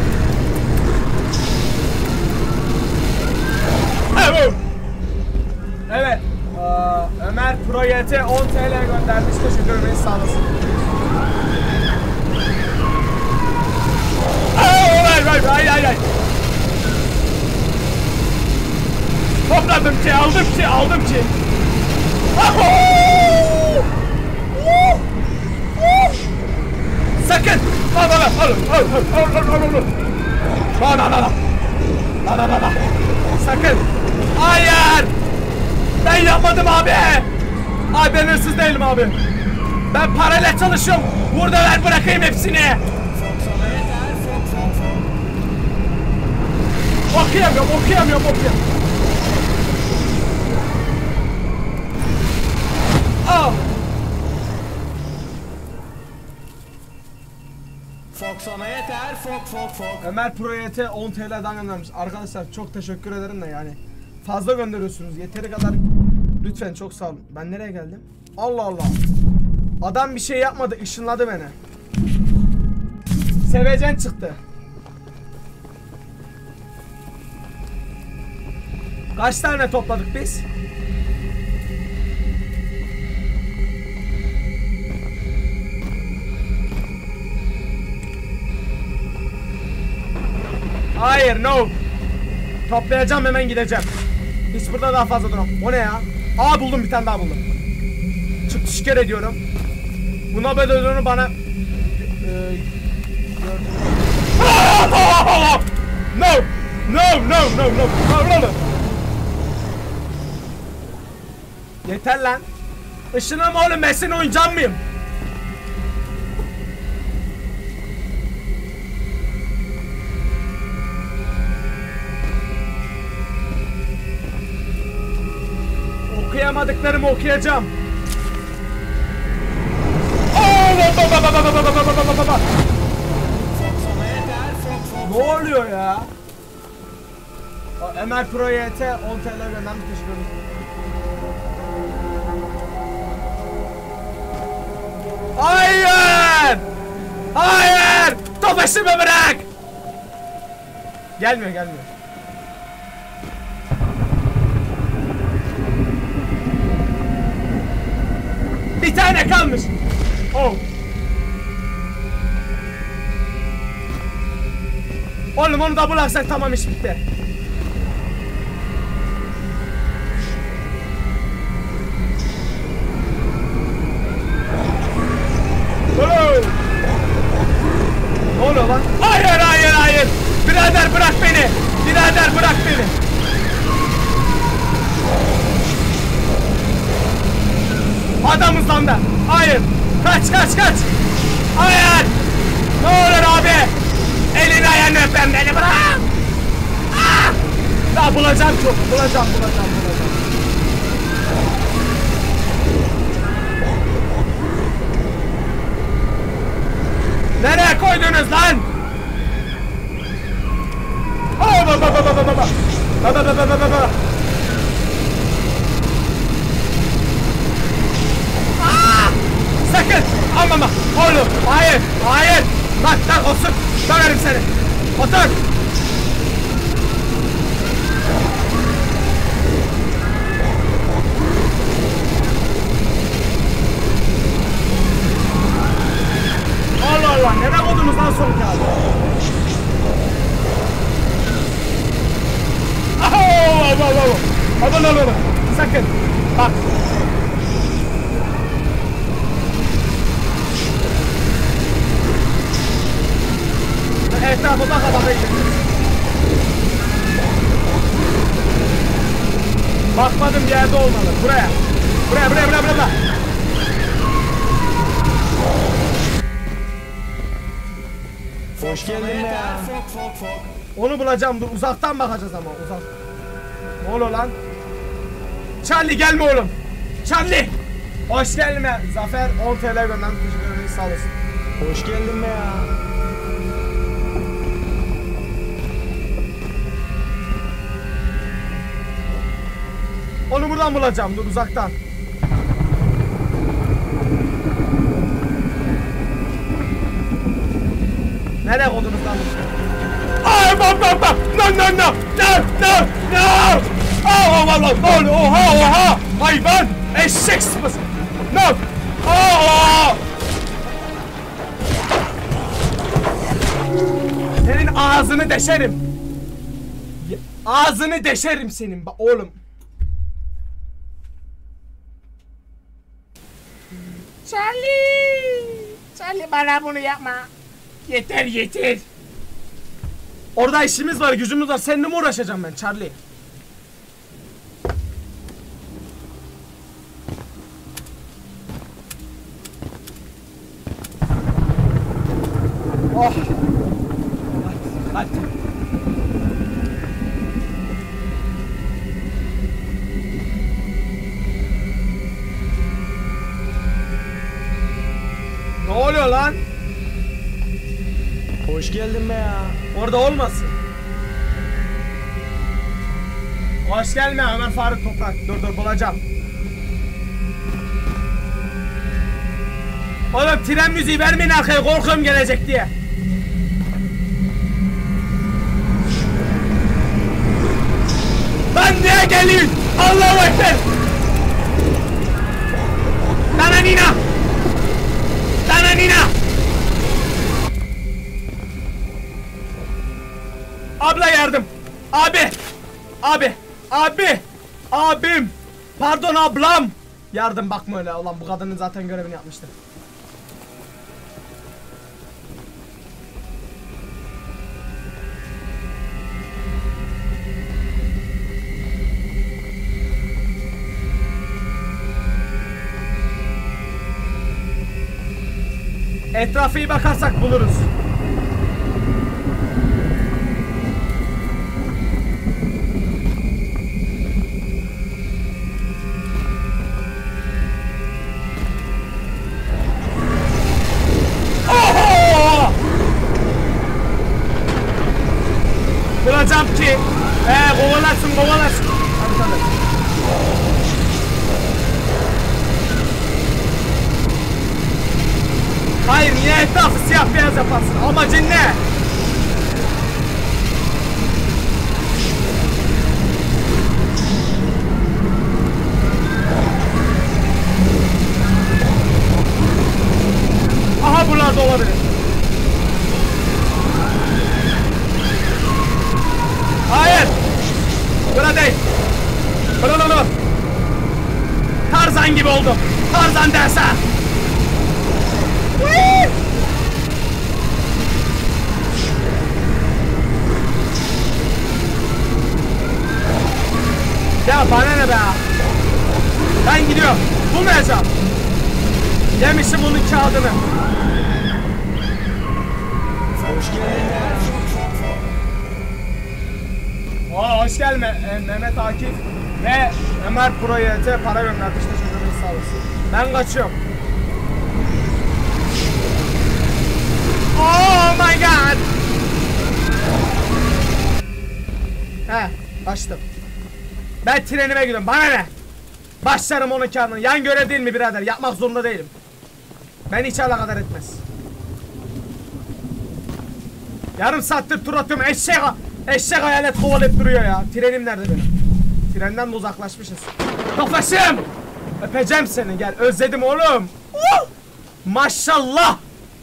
Evet. Evet. Ee, Ömer Pro Y T on T L göndermiş. Teşekkür ederim. Sağ olasın. Hayır, hayır, hayır, hayır. Topladım ki, aldım ki, aldım ki. Sakın. La la la. La la la. La la la. Sakın. Hayır. Ben yapmadım abi. Abi ben hırsız değilim abi. Ben parayla çalışıyorum. Burada ver bırakayım hepsini. Okuyamıyorum, okuyamıyorum, okuyamıyorum. Oh. Fok sana yeter. Fok fok fok. Ömer Pro Y T on T L'den göndermiş. Arkadaşlar çok teşekkür ederim de yani. Fazla gönderiyorsunuz. Yeteri kadar. Lütfen çok sağ olun. Ben nereye geldim? Allah Allah. Adam bir şey yapmadı. Işınladı beni. Sevecen çıktı. Kaç tane topladık biz? Hayır, no. Toplayacağım, hemen gideceğim. Hiç burada daha fazla duram. O ne ya? Aa buldum, bir tane daha buldum. Çık şikayet ediyorum. Buna bedelini bana ee, no. No, no, no, no, no, no, no. Yeter lan. Işınlama oğlum, ben senin oyuncağın mıyım? Okuyamadıklarımı okuyacağım. Ne oluyor ya? Ömer Pro Y T on T L göndermiş, teşekkür ederim. Hayır! Hayır! Top eşimi bırak! Gelmiyor, gelmiyor. Bir tane kalmış. Oh. Oğlum onu da bıraksak tamam, iş bitti. Oh. Ne oluyor lan? Hayır hayır hayır. Birader bırak beni. Birader bırak beni. Adamızdan da. Hayır. Kaç kaç kaç. Hayır. Ne olur abi. Elini ayağını öpen beni bırak. Ah! Daha bulacağım çok. Bulacağım bulacağım bulacağım. Nereye koydunuz lan? Oh baba baba baba baba. Baba baba baba baba. Sakın! Alma bak! Oğlum! Hayır! Hayır! Bak tak olsun! Döverim seni! Otur! Allah Allah! Nereye koydunuz lan son kağıdı? Aho! Allah Allah! Allah Allah! Sakın! Bak! Etrafa baka baka gidiyoruz. Bakmadım bir yerde olmalı. Buraya. Buraya buraya buraya buraya. Hoş geldin be ya. Fok fok fok. Onu bulacağım, dur uzaktan bakacağız ama uzak. Ne oluyor lan? Charlie gelme oğlum. Charlie. Hoş gelme. Zafer on T L göndermiş, teşekkür ederim, sağ olasın. Hoş geldin be ya. Onu buradan bulacağım, dur uzaktan. Nereye koydunuz lan? Ay bak bak bak! No no no! No no no! Oh Allah Allah! Ne oluyor? Oha oha! Hayvan! Eşek sıpası! No! Oh! Senin ağzını deşerim! Ağzını deşerim senin bak oğlum! Charlie! Charlie bana bunu yapma! Yeter yeter! Orada işimiz var, gücümüz var. Seninle mi uğraşacağım ben Charlie? Oh! Hadi. Hadi. Ne oluyor lan? Hoş geldin be ya. Orada olmasın. Hoş gelme Ömer Faruk Toprak. Dur dur bulacağım. Oğlum tren müziği vermeyin arkaya, korkuyorum gelecek diye. Lan niye geliyorsun? Allahu Ekber. Dananina. Dananina. Abla yardım. Abi. Abi. Abi. Abim. Pardon ablam. Yardım, bakma öyle. Ulan bu kadının zaten görevini yapmıştı. Etrafa iyi bakarsak buluruz. Oho! Bulacağım ki. Ee, kovalasın kovalasın. Hadi hadi. Hayır, niye etrafı siyah beyaz yaparsın? Amacın ne? Aha, buralarda olabilir. Hayır. Burada değil. Burada burada. Tarzan gibi oldum. Tarzan dersen. Ya bana ne be? Ben gidiyorum. Bulmayacağım. Yemişim onun kağıdını. Hoş geldin. Aa, hoş geldin e, Mehmet Akif ve Ömer Pro Y T para gönderdi, işte çocuğun sağ olsun. Ben kaçıyorum. Oh my god. He, kaçtım. Ben trenime gidiyorum. Bana ne? Başlarım onun kağıdını. Yan görev değil mi birader? Yapmak zorunda değilim. Beni hiç alakadar etmez. Yarım saattir tur atıyorum. Eşek, eşek hayalet kovalayıp duruyor ya. Trenim nerede benim? Trenden de uzaklaşmışız. Tofaşım! Öpeceğim seni, gel. Özledim oğlum. Uh! Maşallah.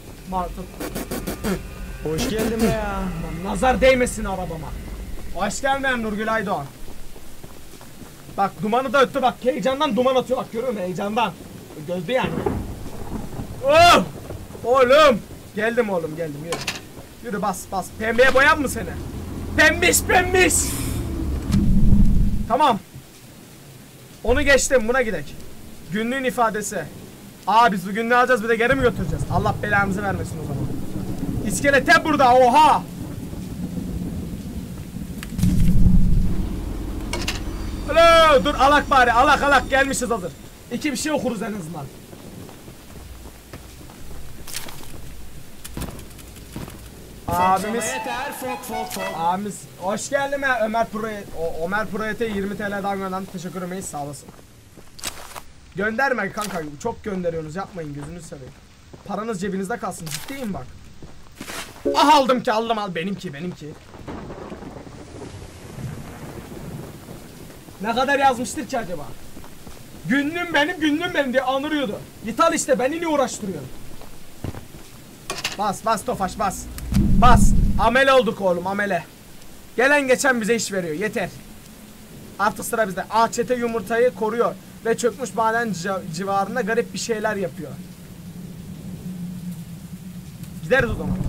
Hoş geldin be ya. Nazar değmesin arabama. Hoş gelmeyen Nurgül Aydoğan. Bak dumanı da öttü, bak heyecandan duman atıyor, bak görüyor musun, heyecandan. Gözde yani. Oh! Oğlum. Geldim oğlum, geldim, yürü. Yürü, bas bas. Pembeye boyan mı seni? Pembiş pembiş. Tamam. Onu geçtim, buna gidelim. Günlüğün ifadesi. Aa, biz bu günlüğü alacağız, bir de geri mi götüreceğiz? Allah belamızı vermesin o zaman. İskelet hep burada, oha. Alo, dur alak bari, alak alak, gelmişiz hazır. İki bir şey okuruz en azından. Abimiz, abimiz hoş geldin mi Ömer Pro, o, Ömer Pro'ya yirmi T L'den gönderdim, teşekkür ederim, sağ olasın. Gönderme kanka, çok gönderiyorsunuz, yapmayın, gözünü seveyim. Paranız cebinizde kalsın, ciddiyim bak. Ah, aldım ki, aldım, al benimki, benimki. Ne kadar yazmıştır ki acaba? Günlüğüm benim, günlüğüm benim diye anırıyordu. Git al işte, beni niye uğraştırıyorsun? Bas bas Tofaş, bas. Bas. Amele olduk oğlum, amele. Gelen geçen bize iş veriyor, yeter. Artık sıra bizde. Ah, çete yumurtayı koruyor ve çökmüş maden civarında garip bir şeyler yapıyor. Gideriz o zaman.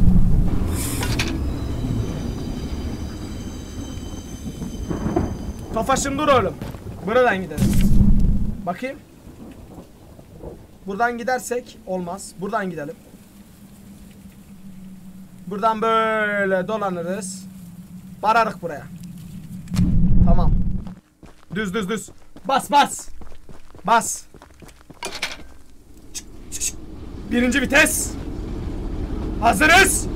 Tofaş'ım dur oğlum. Buradan gideriz. Bakayım. Buradan gidersek olmaz. Buradan gidelim. Buradan böyle dolanırız. Vararık buraya. Tamam. Düz düz düz. Bas bas. Bas. Çık, çık, çık. Birinci vites. Hazırız.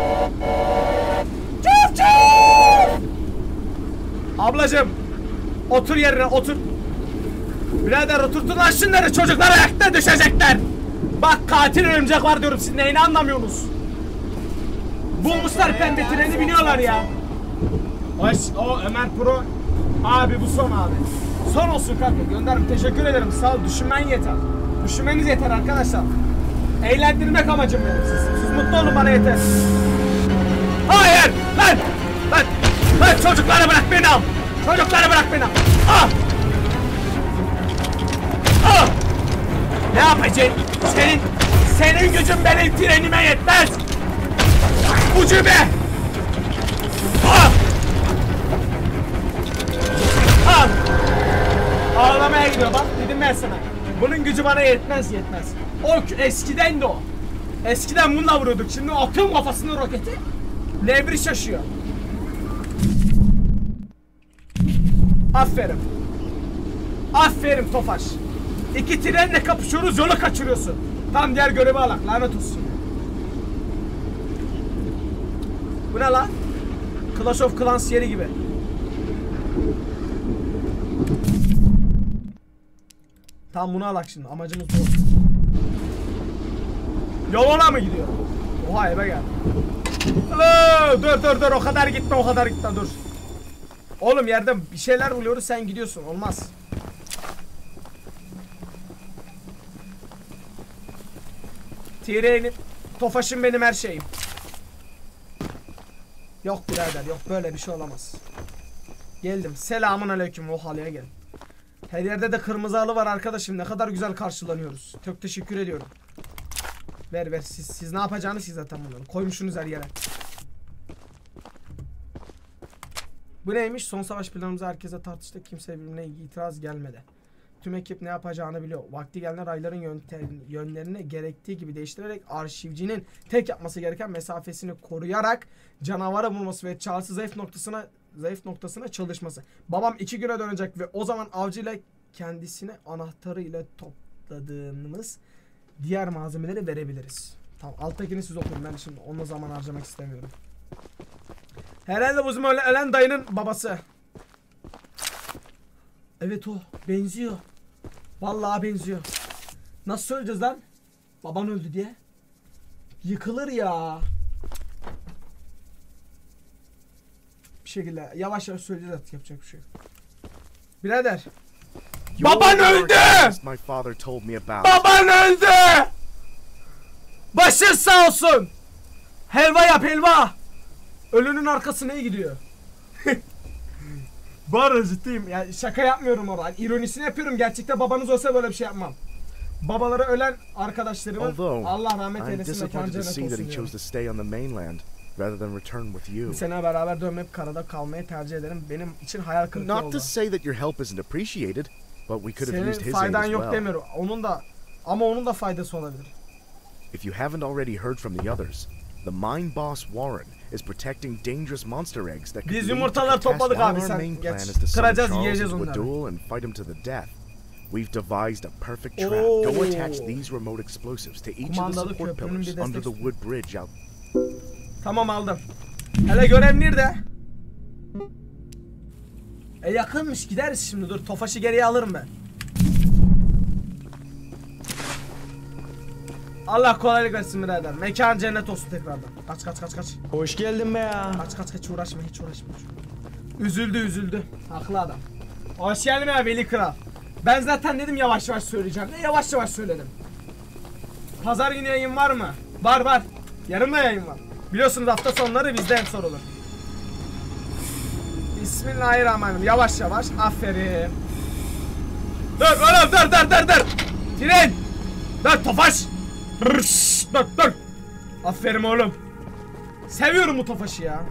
Çuf çuf. Ablacım. Otur yerine, otur. Birader oturtun lan şunları, çocuklar ayakta düşecekler. Bak katil örümcek var diyorum, siz neyini anlamıyorsunuz? Bulmuşlar pembe treni, biniyorlar ya. Baş, o Ömer Pro. Abi bu son abi. Son olsun kanka, gönderim, teşekkür ederim, sağ ol, düşünmen yeter. Düşünmeniz yeter arkadaşlar. Eğlendirmek amacım benim siz. Siz mutlu olun, bana yeter. Hayır lan. Lan. Lan çocukları bırak, beni al. Çocukları bırak, beni al. Ah. Ah. Ne yapacaksın? Senin senin gücün benim trenime yetmez. Ucube. Ah. Ah. Ağlamaya gidiyor bak, dedim ben sana. Bunun gücü bana yetmez, yetmez. O eskiden de o. Eskiden bununla vuruyorduk. Şimdi atıyorum kafasına roketi. Nevri şaşıyor. Aferin. Aferin Tofaş. İki trenle kapışıyoruz, yolu kaçırıyorsun. Tam diğer görevi alak, lanet olsun. Bu ne lan? Clash of Clans yeri gibi. Tam bunu alak şimdi, amacımız bu. Yoluna mı gidiyor? Oha eve gel. Hello! Dur dur dur, o kadar gitme, o kadar gitme, dur. Oğlum yerde bir şeyler buluyoruz, sen gidiyorsun, olmaz. Tireğinim, Tofaş'ım benim her şeyim. Yok birader, yok, böyle bir şey olamaz. Geldim, selamun aleyküm, o halıya gel. Her yerde de kırmızı halı var arkadaşım, ne kadar güzel karşılanıyoruz. Çok teşekkür ediyorum. Ver ver, siz, siz ne yapacağınız siz zaten bunları koymuşsunuz her yere. Bu neymiş? Son savaş planımızı herkese tartıştık, kimse birbirine itiraz gelmedi. Tüm ekip ne yapacağını biliyor. Vakti gelen rayların yönlerini gerektiği gibi değiştirerek arşivcinin tek yapması gereken mesafesini koruyarak canavara vurması ve Charles'ı zayıf noktasına zayıf noktasına çalışması. Babam iki güne dönecek ve o zaman avcıyla kendisine anahtarı ile topladığımız diğer malzemeleri verebiliriz. Tamam, alttakini siz okuyun, ben şimdi onunla zaman harcamak istemiyorum. Herhalde bizim öyle ölen dayının babası. Evet o benziyor. Vallahi benziyor. Nasıl söyleyeceğiz lan? Baban öldü diye. Yıkılır ya. Bir şekilde yavaş yavaş söyleyeceğiz artık, yapacak bir şey yok. Birader. Baban öldü! Baban öldü! Başın sağ olsun! Helva yap helva! Ölünün arkası neye gidiyor? Bu arada ciddiyim, yani şaka yapmıyorum orada, yani ironisini yapıyorum. Gerçekte babanız olsa böyle bir şey yapmam. Babaları ölen arkadaşlarımın Allah rahmet eylesin, mekanı cennet olsun diyorum. Bir sene beraber dönmeyip karada kalmayı tercih ederim. Benim için hayal kırıklığı oldu. Senin faydan yok demiyorum. Onun da, ama onun da faydası olabilir. If you haven't already heard from the others, the mine boss Warren is protecting dangerous monster eggs that could Biz lead yumurtaları to topladık abi, our sen main plan geç. is to summon Kıracağız, Charles yiyeceğiz into a onları. duel and fight him to the death. We've devised a perfect trap. Oo. Go attach these remote explosives to each of the Kumandalı support köprünün bir pillars under destek- the wood bridge out. Tamam, aldım. Hele görev nerede? E yakınmış, gideriz şimdi, dur Tofaş'ı geriye alırım ben. Allah kolaylık versin birader. Mekan cennet olsun tekrardan. Kaç kaç kaç kaç. Hoş geldin be ya. Kaç kaç kaç, uğraşma hiç uğraşma. Üzüldü üzüldü. Haklı adam. Hoş geldin ya Veli Kral. Ben zaten dedim yavaş yavaş söyleyeceğim. Ne yavaş yavaş söyledim. Pazar günü yayın var mı? Var var. Yarın da yayın var. Biliyorsunuz hafta sonları bizde en sorulur. Bismillahirrahmanirrahim. Yavaş yavaş. Aferin. Dur oğlum, dur dur dur dur. Tren. Dur Tofaş. Rış, dur dur. Aferin oğlum. Seviyorum bu Tofaş'ı ya.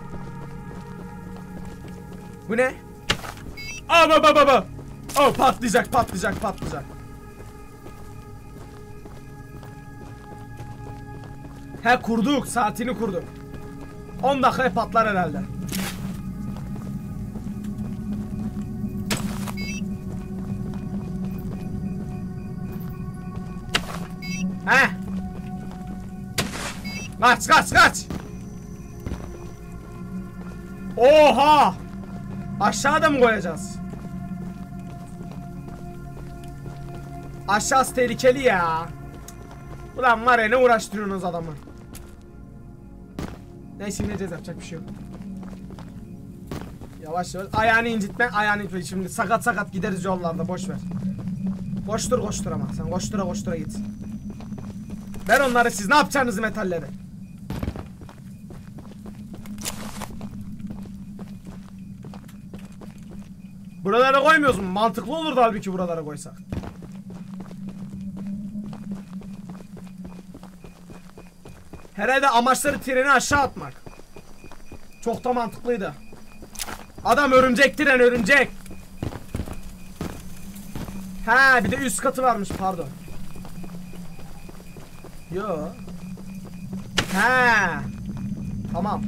Bu ne? Aa baba baba. Oh, patlayacak patlayacak patlayacak. He, kurduk, saatini kurduk. on dakikaya patlar herhalde. He. Kaç kaç kaç. Oha. Aşağıda mı koyacağız? Aşağısı tehlikeli ya. Ulan var ya, ne uğraştırıyorsunuz adamı. Neyse, ineceğiz, yapacak bir şey yok. Yavaş yavaş. Ayağını incitme, ayağını incitme. Şimdi sakat sakat gideriz yollarda, boş ver. Koştur koştur ama. Sen koştura koştura git. Ver onları, siz ne yapacaksınız metalleri? Buralara koymuyoruz mu? Mantıklı olurdu halbuki buralara koysak. Herhalde amaçları treni aşağı atmak. Çok da mantıklıydı. Adam örümcek tren, örümcek. Ha, bir de üst katı varmış, pardon. Yo. He. Tamam.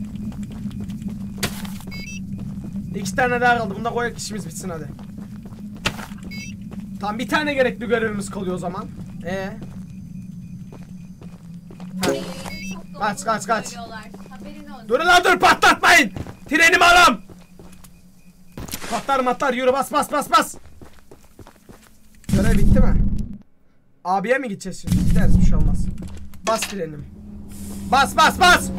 İki tane daha kaldı. Bunu da koyak, işimiz bitsin hadi. Tamam, bir tane gerekli görevimiz kalıyor o zaman. Ee. Kaç, kaç, kaç. Dur lan, dur, patlatmayın. Trenimi alam. Patlar matlar, yürü, bas bas bas bas. Görev bitti mi? Abiye mi gideceğiz şimdi? Gideriz, bir şey olmaz. Bas trenim. Bas bas bas.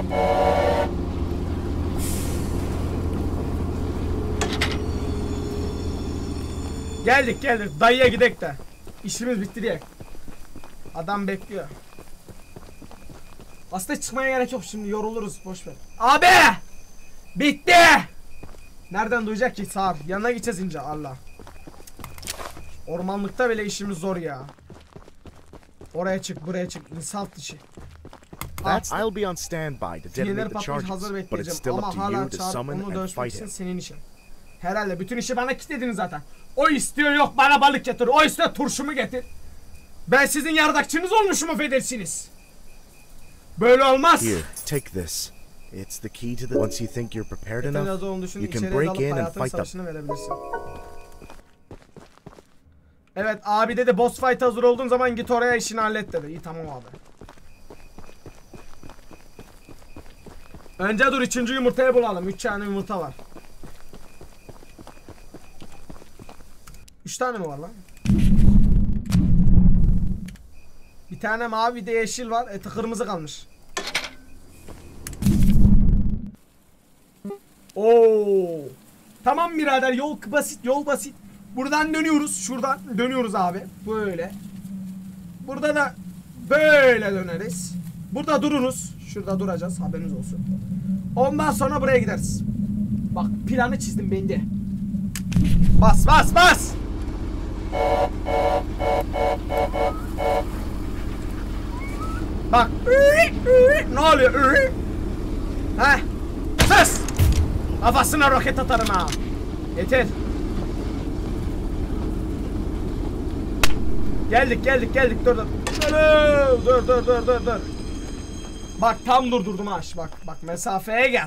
Geldik geldik, dayıya gidek de İşimiz bitti diye. Adam bekliyor. Aslında çıkmaya gerek yok, şimdi yoruluruz, boşver. Abi! Bitti! Nereden duyacak ki sağır? Yanına gideceğiz ince, Allah. Ormanlıkta bile işimiz zor ya. Oraya çık, buraya çık, insaf dışı. That's I'll be on standby to detonate the charges, hazır but it's bekleyeceğim still up ama to hala you to çağırıp summon onu and dövüşmek fight için him. senin işin. Herhalde bütün işi bana kilitlediniz zaten. O istiyor, yok bana balık getir, o istiyor turşumu getir. Ben sizin yardakçınız olmuşum, affedersiniz. Böyle olmaz. Here, take this. It's the key to the. Once you think you're prepared enough, you can içeriye break dalıp in and hayatın fight them. savaşını verebilirsin. Evet, abi dedi boss fight hazır olduğun zaman git oraya, işini hallet dedi. İyi, tamam abi. Önce dur, üçüncü yumurtayı bulalım. Üç tane yumurta var. Üç tane mi var lan? Bir tane mavi, bir de yeşil var. Eti kırmızı kalmış. Oo. Tamam birader, yol basit, yol basit. Buradan dönüyoruz, şuradan dönüyoruz abi. Böyle. Burada da böyle döneriz. Burada dururuz. Şurada duracağız, haberiniz olsun. Ondan sonra buraya gideriz. Bak, planı çizdim ben de. Bas bas bas. Bak. Ne oluyor? Heh. Sus. Kafasına roket atarım ha. Yeter. Geldik geldik geldik, dur dur. Dur dur dur dur dur. Bak tam durdurdum ha. Bak bak, mesafeye gel.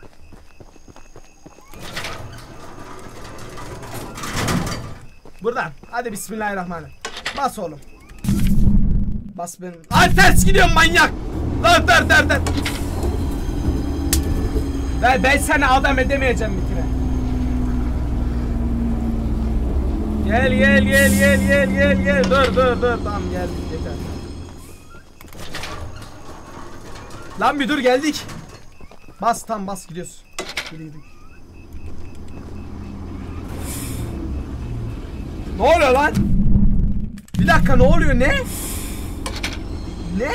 Buradan. Hadi bismillahirrahmanirrahim. Bas oğlum. Bas benim. Ay ters gidiyorum manyak. Dur dur dur dur. Ben, ben seni adam edemeyeceğim bir kere. Gel gel gel gel gel gel gel. Dur dur dur. Tamam, geldik, yeter. Lan bir dur, geldik. Bas, tam bas, gidiyoruz. Gidi gidi. Ne oluyor lan? Bir dakika, ne oluyor, ne? Ne?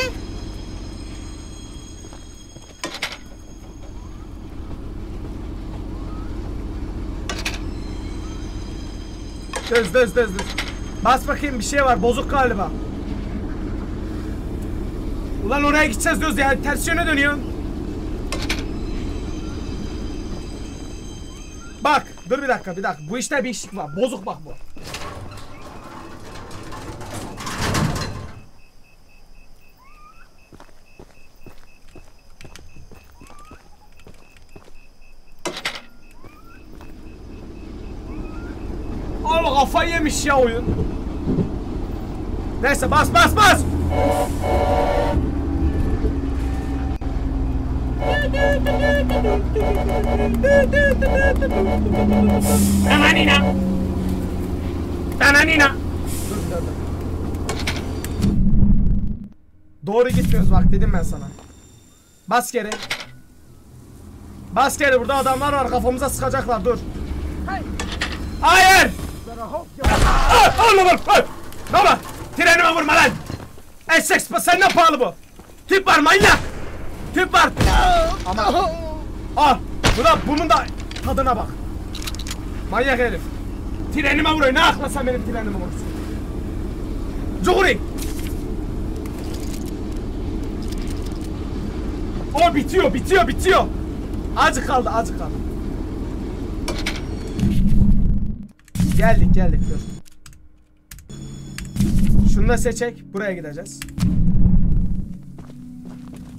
Düz düz düz düz. Bas bakayım, bir şey var, bozuk galiba. Ulan oraya gideceğiz diyoruz ya, ters yöne dönüyor. Bak dur bir dakika bir dakika, bu işte bir işlik var, bozuk bak bu. Allah, kafayı yemiş ya oyun. Neyse, bas bas bas. Nananina. Nananina. Dur dur dur. Doğru gitmiyoruz bak, dedim ben sana. Bas geri. Bas geri, burada adamlar var, kafamıza sıkacaklar, dur. Hayır! Allah Allah! Ne olur? Trenime vurma lan! Essex senden pahalı bu! Tüp var manyak! Tüp var! Ama... Al! Ulan bunun da tadına bak! Manyak herif! Trenime vuruyor, ne akla sen benim trenime vurursun? Cuhuri! O bitiyor, bitiyor, bitiyor! Azıcık kaldı, azıcık kaldı. Geldik geldik, dur. Şunu da seçek, buraya gideceğiz.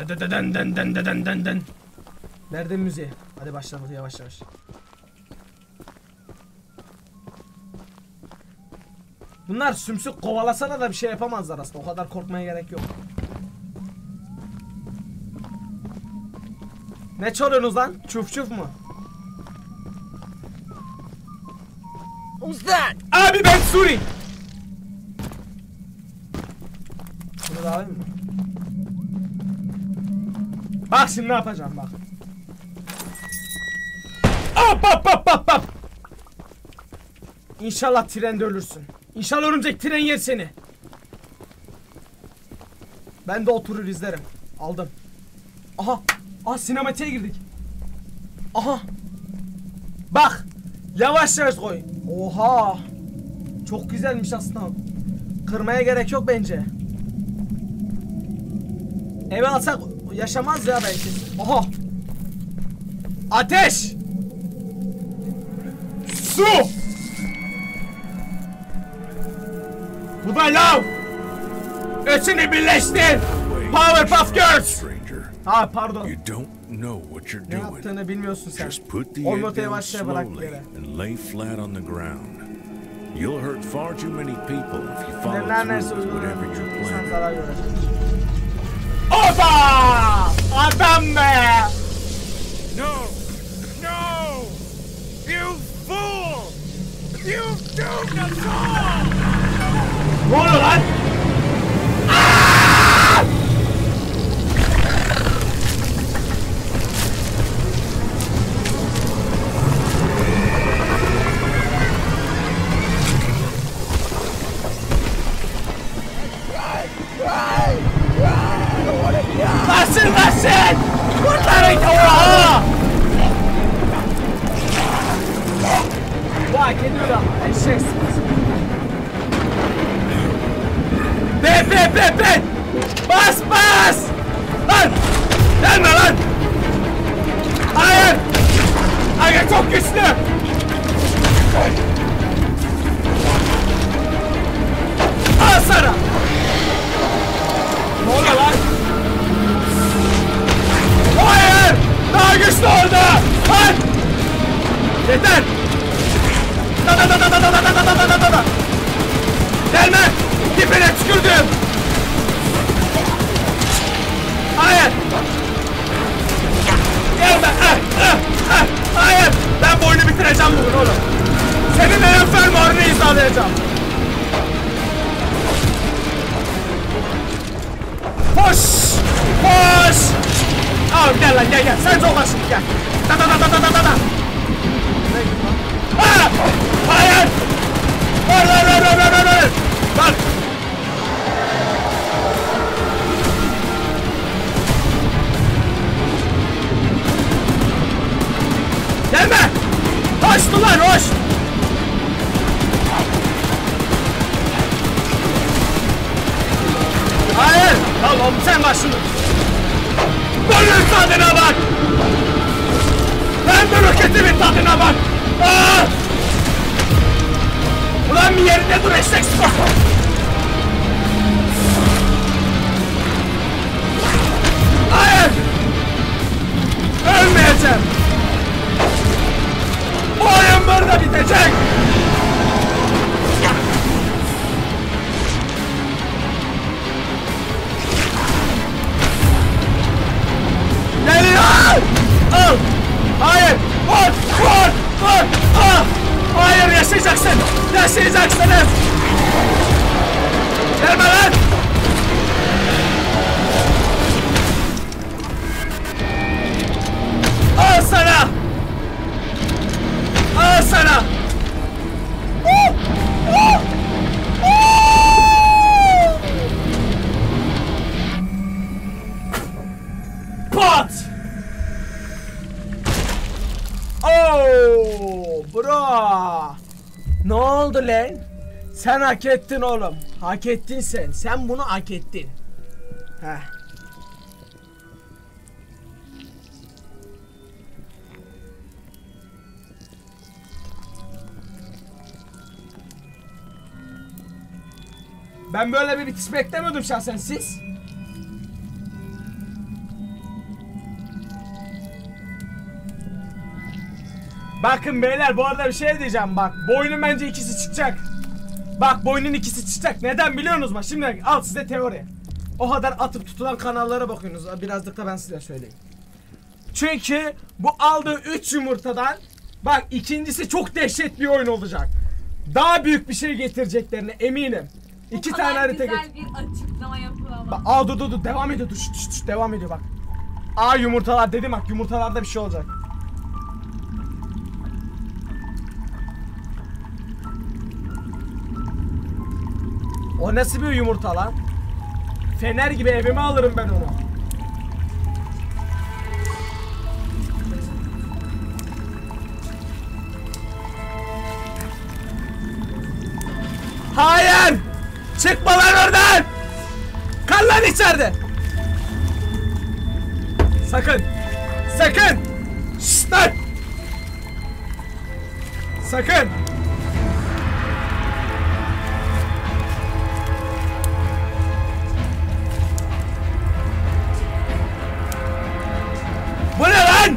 Dın dın dın dın dın dın dın. Nerede müziği? Hadi başlayalım yavaş yavaş. Bunlar sümsük kovalasana da bir şey yapamazlar aslında. O kadar korkmaya gerek yok. Ne çalıyorsunuz lan? Çuf çuf mu? Who's that? Abi ben Suri. Bunu da alayım mı? Bak şimdi ne yapacağım bak. Hop hop hop hop hop. İnşallah trende ölürsün. İnşallah örümcek tren yer seni. Ben de oturur izlerim. Aldım. Aha. Aha sinematiğe girdik. Aha. Bak. Yavaş yavaş koy. Oha. Çok güzelmiş aslında. Kırmaya gerek yok bence. Eve alsak yaşamaz ya belki. Aha. Ateş. Su. Bu da lav. Üçünü birleştir. Powerpuff Girls. Ha pardon. You don't know what you're Ne doing. yaptığını bilmiyorsun sen. Just put the O egg notayı down başlaya bırak slowly yere. and lay flat on the ground. You'll hurt far too many people if you follow Neler neyse through with whatever you're sen planning. zarar görecek. Oba! Adam be! No! No! You fool! You doomed us all! Ne oluyor lan? Kaçın kaçın! Kurtarın oha! Vay geliyor da eşeksiniz. Be be be be! Bas bas! Lan! Gelme lan! Hayır! Hayır çok güçlü! Al sana! Ne oluyor lan? Hayır! Daha güçlü oldu! Lan! Yeter! Da da da da da da da da da da da da! Gelme! Dibine tükürdüm! Hayır! Gelme! Ah, ah, ah. Hayır! Ben bu oyunu bitireceğim bugün oğlum! Senin en fermuarını izalayacağım! Koş! Koş! Al gel lan gel gel! Sen zorla şimdi gel! Da da da da da da da da! Ah! Hayır! Dur dur dur dur dur dur! Bak! Gelme! Hoş lan hoş! Hayır! Tamam sen başını! Bunun tadına bak! Ben de roketimin tadına bak! Aa! Ulan bir yerinde dur eşek sıpası! Hayır! Ölmeyeceğim! Bu oyun burada bitecek! Geliyor! Al! Hayır! Vur! Vur! Vur! Ah! Hayır yaşayacaksın! Yaşayacaksınız! Gelme lan! Al sana! Al sana! Uh! Uh! Uh! Pat! Oh, bro. Ne oldu lan? Sen hak ettin oğlum. Hak ettin sen. Sen bunu hak ettin. Heh. Ben böyle bir bitiş beklemiyordum şahsen siz. Bakın beyler, bu arada bir şey diyeceğim bak. Boynun bence ikisi çıkacak. Bak boynun ikisi çıkacak. Neden biliyorsunuz mu? Şimdi al size teori. O kadar atıp tutulan kanallara bakıyorsunuz. Birazcık da ben size söyleyeyim. Çünkü bu aldığı üç yumurtadan bak ikincisi çok dehşet bir oyun olacak. Daha büyük bir şey getireceklerine eminim. Bu İki kadar tane harita güzel getir. bir açıklama yapılamaz. Bak, aa dur dur dur devam ediyor dur, şş, şş, devam ediyor bak. Aa yumurtalar dedim bak, yumurtalarda bir şey olacak. O nasıl bir yumurta lan? Fener gibi evime alırım ben onu. Hayır! Çıkma lan oradan! Kal lan içeride! Sakın! Sakın! Şşt lan! Sakın! Bu ne lan?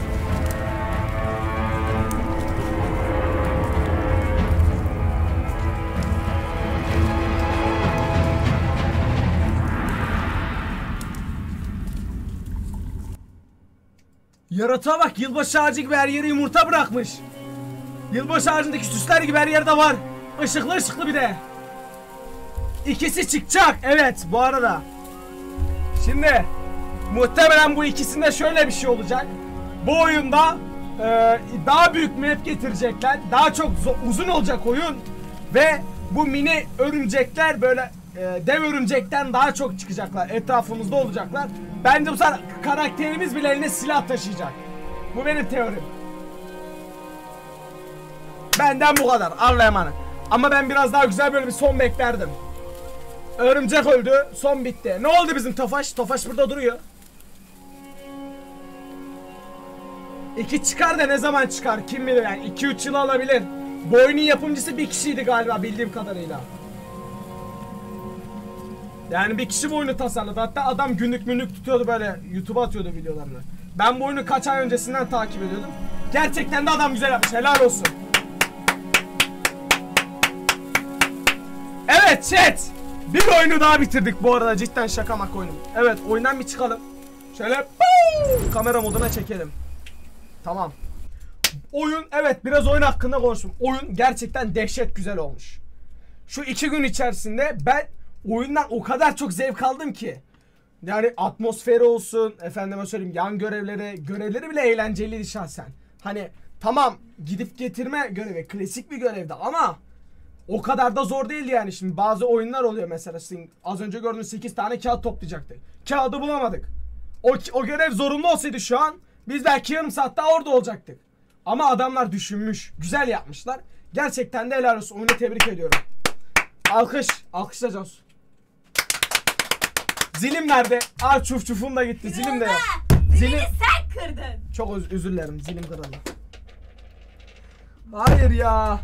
Yaratığa bak, yılbaşı ağacı gibi her yere yumurta bırakmış. Yılbaşı ağacındaki süsler gibi her yerde var. Işıklı ışıklı bir de. İkisi çıkacak. Evet bu arada. Şimdi muhtemelen bu ikisinde şöyle bir şey olacak. Bu oyunda e, daha büyük map getirecekler. Daha çok uzun olacak oyun. Ve bu mini örümcekler böyle e, dev örümcekten daha çok çıkacaklar. Etrafımızda olacaklar. Bence bu sefer karakterimiz bile eline silah taşıyacak. Bu benim teorim. Benden bu kadar. Allah'a emanet. Ama ben biraz daha güzel böyle bir son beklerdim. Örümcek öldü. Son bitti. Ne oldu bizim Tofaş? Tofaş burada duruyor. İki çıkar da ne zaman çıkar? Kim bilir yani. iki üç yıl alabilir. Bu oyunun yapımcısı bir kişiydi galiba bildiğim kadarıyla. Yani bir kişi bu oyunu tasarladı. Hatta adam günlük münlük tutuyordu böyle. YouTube'a atıyordu videolarını. Ben bu oyunu kaç ay öncesinden takip ediyordum. Gerçekten de adam güzel yapmış. Helal olsun. Evet chat. Bir oyunu daha bitirdik bu arada. Cidden şaka mak oyunu. Evet oyundan bir çıkalım. Şöyle puu, kamera moduna çekelim. Tamam. Oyun evet biraz oyun hakkında konuştum. Oyun gerçekten dehşet güzel olmuş. Şu iki gün içerisinde ben oyundan o kadar çok zevk aldım ki. Yani atmosferi olsun, efendime söyleyeyim yan görevleri, görevleri bile eğlenceliydi şahsen. Hani tamam gidip getirme görevi klasik bir görevdi ama o kadar da zor değildi yani. Şimdi bazı oyunlar oluyor mesela, sizin az önce gördüğünüz sekiz tane kağıt toplayacaktık. Kağıdı bulamadık. O, o görev zorunlu olsaydı şu an biz belki yarım saat daha orada olacaktık. Ama adamlar düşünmüş, güzel yapmışlar. Gerçekten de helal olsun, oyunu tebrik ediyorum. Alkış, alkışlayacağız. Zilim nerede? Aa çuf çufum da gitti, zilim de yok. Zilini sen kırdın. Çok öz özür dilerim, zilim kırıldı. Hayır ya.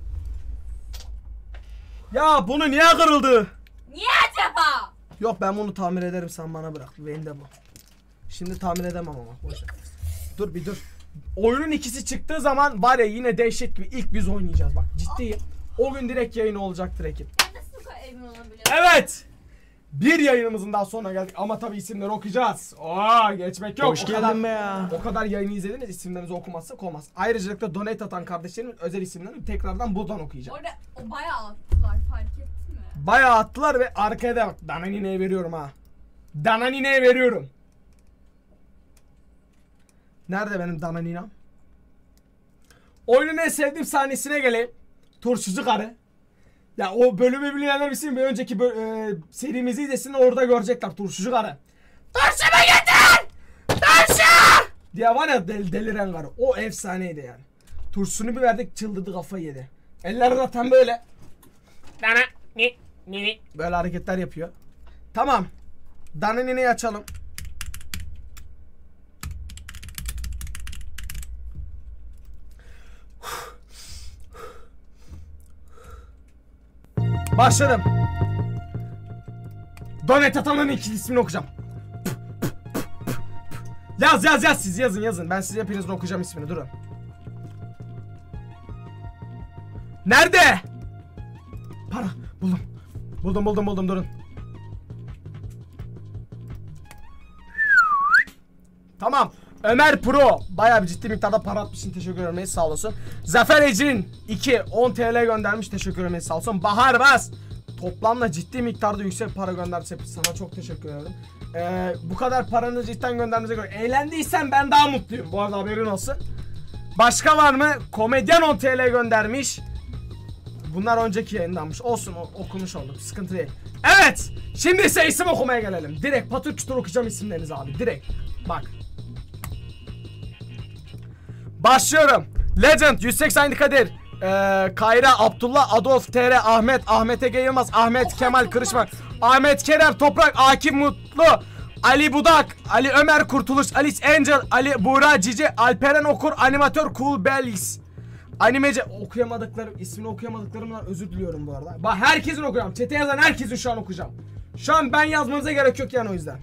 Ya bunu niye kırıldı? Niye acaba? Yok ben bunu tamir ederim, sen bana bırak. Benim de bu. Şimdi tamir edemem ama. Boşver. Dur bir dur. Oyunun ikisi çıktığı zaman var ya yine dehşet gibi ilk biz oynayacağız bak ciddiyim. O gün direkt yayın olacaktır ekip. Ben nasıl bu kadar emin olabilirim? Evet. Bir yayınımızın daha sonuna geldik ama tabii isimleri okuyacağız. Oo geçmek yok. Hoş o geldin kadar, be ya. O kadar yayını izlediniz, isimlerinizi okumazsak olmaz. Ayrıca da donate atan kardeşlerimin özel isimlerini tekrardan buradan okuyacağım. Orada o bayağı attılar, fark ettin mi? Bayağı attılar ve arkaya da bak. Dananine'ye veriyorum ha. Dananine'ye veriyorum. Nerede benim Dananina'm? Oyunun en sevdiğim sahnesine geleyim. Turşucu karı. Ya o bölümü bilenler bilsin, bir önceki böl e, serimizi izlesin, orada görecekler turşucu karı. Turşumu getir! Turşu! Diye var ya del deliren karı. O efsaneydi yani. Turşusunu bir verdik, çıldırdı, kafayı yedi. Eller zaten böyle. Dana ni ni ni. Böyle hareketler yapıyor. Tamam. Dananine'yi açalım. Başladım. Donate atanların iki ismini okuyacağım. Yaz yaz yaz, siz yazın yazın. Ben size hepinizin okuyacağım ismini, durun. Nerede? Para buldum. Buldum buldum buldum durun. Tamam. Ömer Pro bayağı bir ciddi miktarda para atmışsın, teşekkür ederim, sağ olasın. Zafer Ecrin iki on T L göndermiş, teşekkür ederim, sağ olasın. Bahar Bas toplamda ciddi miktarda yüksek para göndermiş, sana çok teşekkür ederim. Ee, bu kadar paranı cidden gönderdiğinize göre eğlendiysen ben daha mutluyum, bu arada haberin olsun. Başka var mı? Komedyen on T L göndermiş. Bunlar önceki yayınlanmış, olsun, okumuş oldum, sıkıntı değil. Evet, şimdi ise isim okumaya gelelim. Direkt patır kütür okuyacağım isimlerinizi abi, direkt bak. Başlıyorum. Legend yüz seksen Kadir, ee, Kayra, Abdullah, Adolf, T R, Ahmet, Ahmet Ege Yılmaz, Ahmet Kemal Kırışmak, Ahmet Kerem Toprak, Akif Mutlu, Ali Budak, Ali Ömer Kurtuluş, Alice Angel, Ali Buğra Cici, Alperen Okur, Animatör Cool Bellis. Animeci okuyamadıklarım, ismini okuyamadıklarımdan özür diliyorum bu arada. Bak herkesin okuyacağım. Chat'e yazan herkesin şu an okuyacağım. Şu an ben yazmanıza gerek yok yani, o yüzden.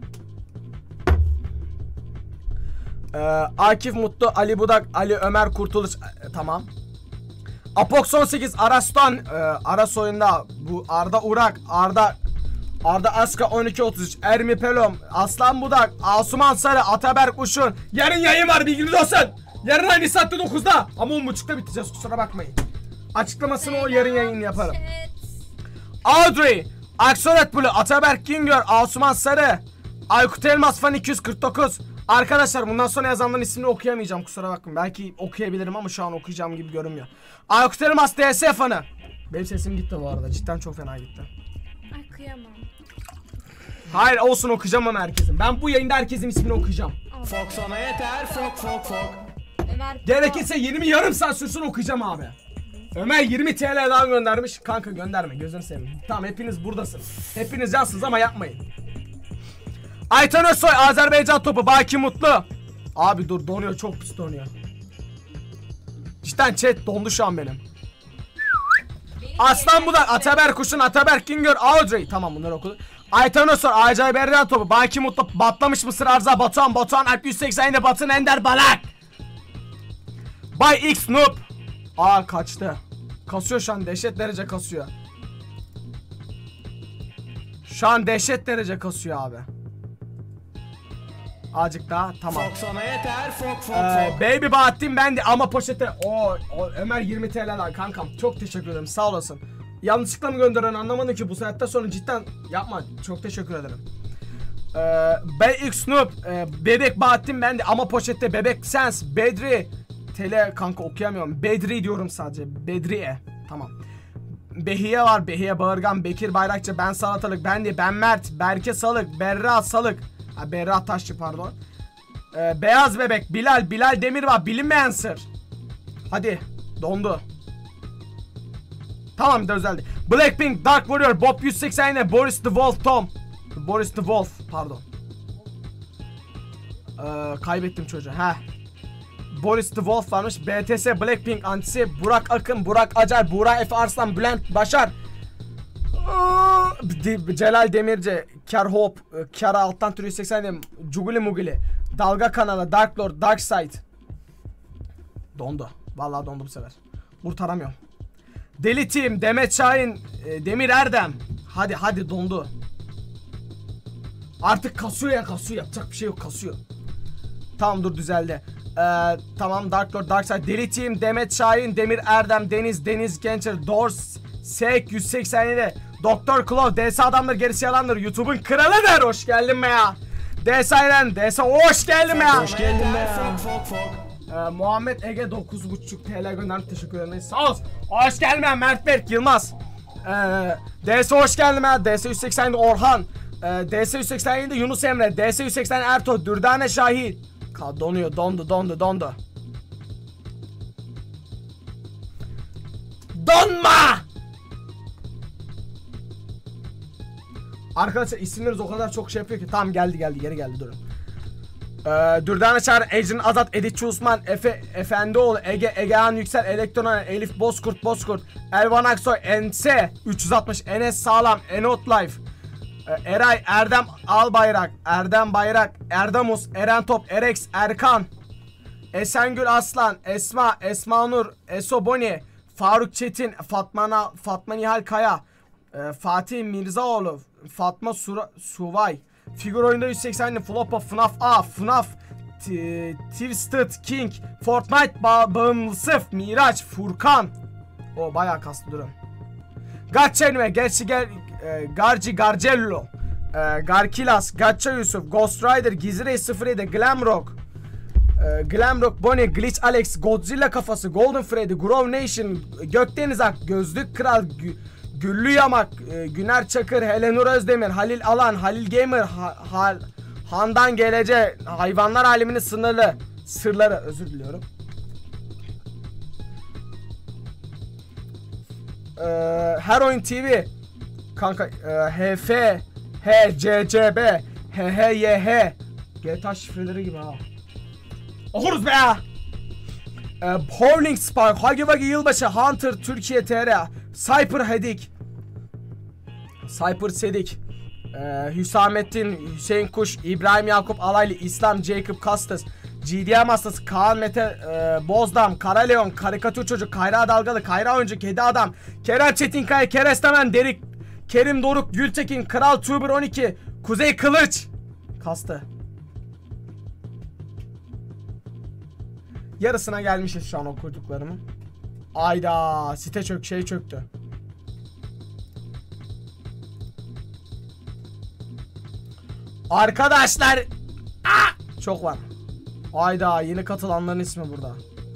Ee, Akif Mutlu, Ali Budak, Ali Ömer Kurtuluş, e, tamam. Apox on sekiz, Arastan, e, Aras oyunda, bu Arda Urak, Arda Arda Aska on iki otuz üç, Ermi Pelom, Aslan Budak, Asuman Sarı, Ataberk Uşun. Yarın yayın var, bilginiz olsun. Yarın aynı saatte dokuzda ama on buçukta biteceğiz, kusura bakmayın. Açıklamasını o yarın yayın yaparım. Audrey, Aksoret Blue, Ataberk Güngör, Asuman Sarı, Aykut Elmas Fan iki yüz kırk dokuz. Arkadaşlar bundan sonra yazanların ismini okuyamayacağım, kusura bakmayın. Belki okuyabilirim ama şu an okuyacağım gibi görünmüyor. Aykut Elmas D S Fanı. Benim sesim gitti bu arada, cidden çok fena gitti. Ay kıyamam. Hayır olsun, okuyacağım ama herkesin. Ben bu yayında herkesin ismini okuyacağım. Fok sana yeter, fok fok fok. Ömer Gerekirse yirmi yarım saat sürsün, okuyacağım abi. Ömer yirmi T L daha göndermiş. Kanka gönderme, gözünü seveyim. Tamam, hepiniz buradasınız. Hepiniz cansınız ama yapmayın. Aytan Özsoy, Azerbaycan Topu, Baki Mutlu. Abi dur, donuyor, çok pis donuyor. Cidden chat dondu şu an benim. Aslan Budak, Ataberk Kuşun, Ataberk Güngör, Audrey. Tamam, bunları okuduk. Aytan Özsoy, Azerbaycan Topu, Baki Mutlu, Batlamış Mısır Arza, Batuhan, Batuhan Alp yüz seksen, Batın Ender Balak. Bay X Noob. Aa kaçtı. Kasıyor şu an, dehşet derece kasıyor. Şu an dehşet derece kasıyor abi. Azıcık daha, tamam. Fok sana yeter, fok fok Ee, fok. Baby Bahattin bendi ama poşete. Oo, o, Ömer yirmi T L lan kankam. Çok teşekkür ederim, sağ olasın. Yanlışlıkla mı gönderen anlamadım ki, bu saatte sonra cidden yapma. Çok teşekkür ederim. Ee, B X Noob, e, Bebek Bahattin bendi ama poşette Bebek Sens, Bedri. Tele kanka okuyamıyorum. Bedri diyorum sadece. Bedriye. Tamam. Behiye var. Behiye Bağırgan, Bekir Bayrakçı, Ben Salatalık, Bendi, Ben Mert, Berke Salık, Berra Salık. Ha, Berra Taşçı pardon. Ee, Beyaz Bebek, Bilal, Bilal Demir var. Bilinmeyen sır. Hadi. Dondu. Tamam da özeldi. Blackpink, Dark Warrior, Bob yüz seksen, Boris the Wolf, Tom. Boris the Wolf pardon. Ee, kaybettim çocuğu. Ha. Boris the Wolf varmış. B T S, Blackpink, Antisi, Burak Akın, Burak Acar, Burak Efe Arslan, Bülent Başar, Celal Demirci, Kar Hop, Kar alttan türü yüz seksen, Cuguli Muguli, Dalga Kanalı, Dark Lord, Dark Side. Dondu. Vallahi dondu bu sefer. Kurtaramıyorum. Deli Team, Demet Şahin, Demir Erdem. Hadi hadi dondu. Artık kasıyor ya, kasıyor, yapacak bir şey yok, kasıyor. Tamam dur, düzeldi. Ee, tamam, Dark Lord, Dark Side, Deli Team, Demet Şahin, Demir Erdem, Deniz, Deniz Gençer, Dors, Sek yüz seksen yedi, Doktor Claw, D S Adamdır Gerisi Yalandır, YouTube'un kralıdır, hoş geldin be ya. D S Ayren, D S hoş geldin be ya. Hoş geldin be ya. Fok fok fok. Ee, Muhammed Ege dokuz buçuk T L göndermiş, teşekkür ederim. Sağ ol. Hoş geldin be Mert Berk Yılmaz. Ee, D S hoş geldin be. D S yüz seksen yedi Orhan. Ee, D S yüz seksen yedi Yunus Emre. D S yüz seksen Ertuğ. Dürdane Şahin. Ka donuyor, dondu, dondu, dondu. Donma! Arkadaşlar isimleriniz o kadar çok şey yapıyor ki. Tamam, geldi geldi, geri geldi, durun. Ee, Dürdane Çağrı, Ecrin Azat, Editçi Osman, Efe Efendioğlu, Ege, Egehan Yüksel, Elektronan, Elif Bozkurt, Bozkurt, Elvan Aksoy, Ense üç yüz altmış, Enes Sağlam, Enot Life, ee, Eray, Erdem Albayrak, Erdem Bayrak, Erdamus, Eren Top, Erex, Erkan, Esengül Aslan, Esma, Esma Nur, Eso Boni, Faruk Çetin, Fatma, Fatma Nihal Kaya, e, Fatih Mirzaoğlu, Fatma Sura, Suvay, Figür oyunda yüz seksenli, Flopa, F N A F A, F N A F, Twisted King, Fortnite ba bağımlısı, Miraç, Furkan. O bayağı kaslı durun. Gatçenme, Gerçi Ger, e, Garci Garcello, e, Garkilas, Gatça Yusuf, Ghost Rider, Gizri sıfır yedi, Glamrock, e, Glamrock, Bonnie, Glitch Alex, Godzilla kafası, Golden Freddy, Grove Nation, Gökdeniz Ak, Gözlük Kral, Gü Güllü Yamak, e, Güner Çakır, Helenur Özdemir, Halil Alan, Halil Gamer, ha ha Handan Gelece, Hayvanlar Aleminin Sınırlı Sırları, özür diliyorum. Ee, Heroin T V kanka, e, H F H C C B H H Y H G T A şifreleri gibi ha. Okuruz be ya. Ee, Bowling Spark, Hagi Wagi Yılbaşı, Hunter Türkiye T R, Cyper Hedik, Cyper Sedik, ee, Hüsamettin Hüseyin Kuş, İbrahim Yakup Alaylı, İslam Jacob Kastas, G D M hastası, Kaan Mete e, Bozdam, Karaleon, Karikatür Çocuk, Kayra Dalgalı, Kayra Oyuncu, Kedi Adam, Kerem Çetinkaya, Kerestemen, Derik, Kerim Doruk, Gültekin, Kral Tuber on iki, Kuzey Kılıç kastı. Yarısına gelmişiz şu an okuduklarımın. Ayda site çök şey çöktü. Arkadaşlar, aa, çok var. Ayda yeni katılanların ismi burada.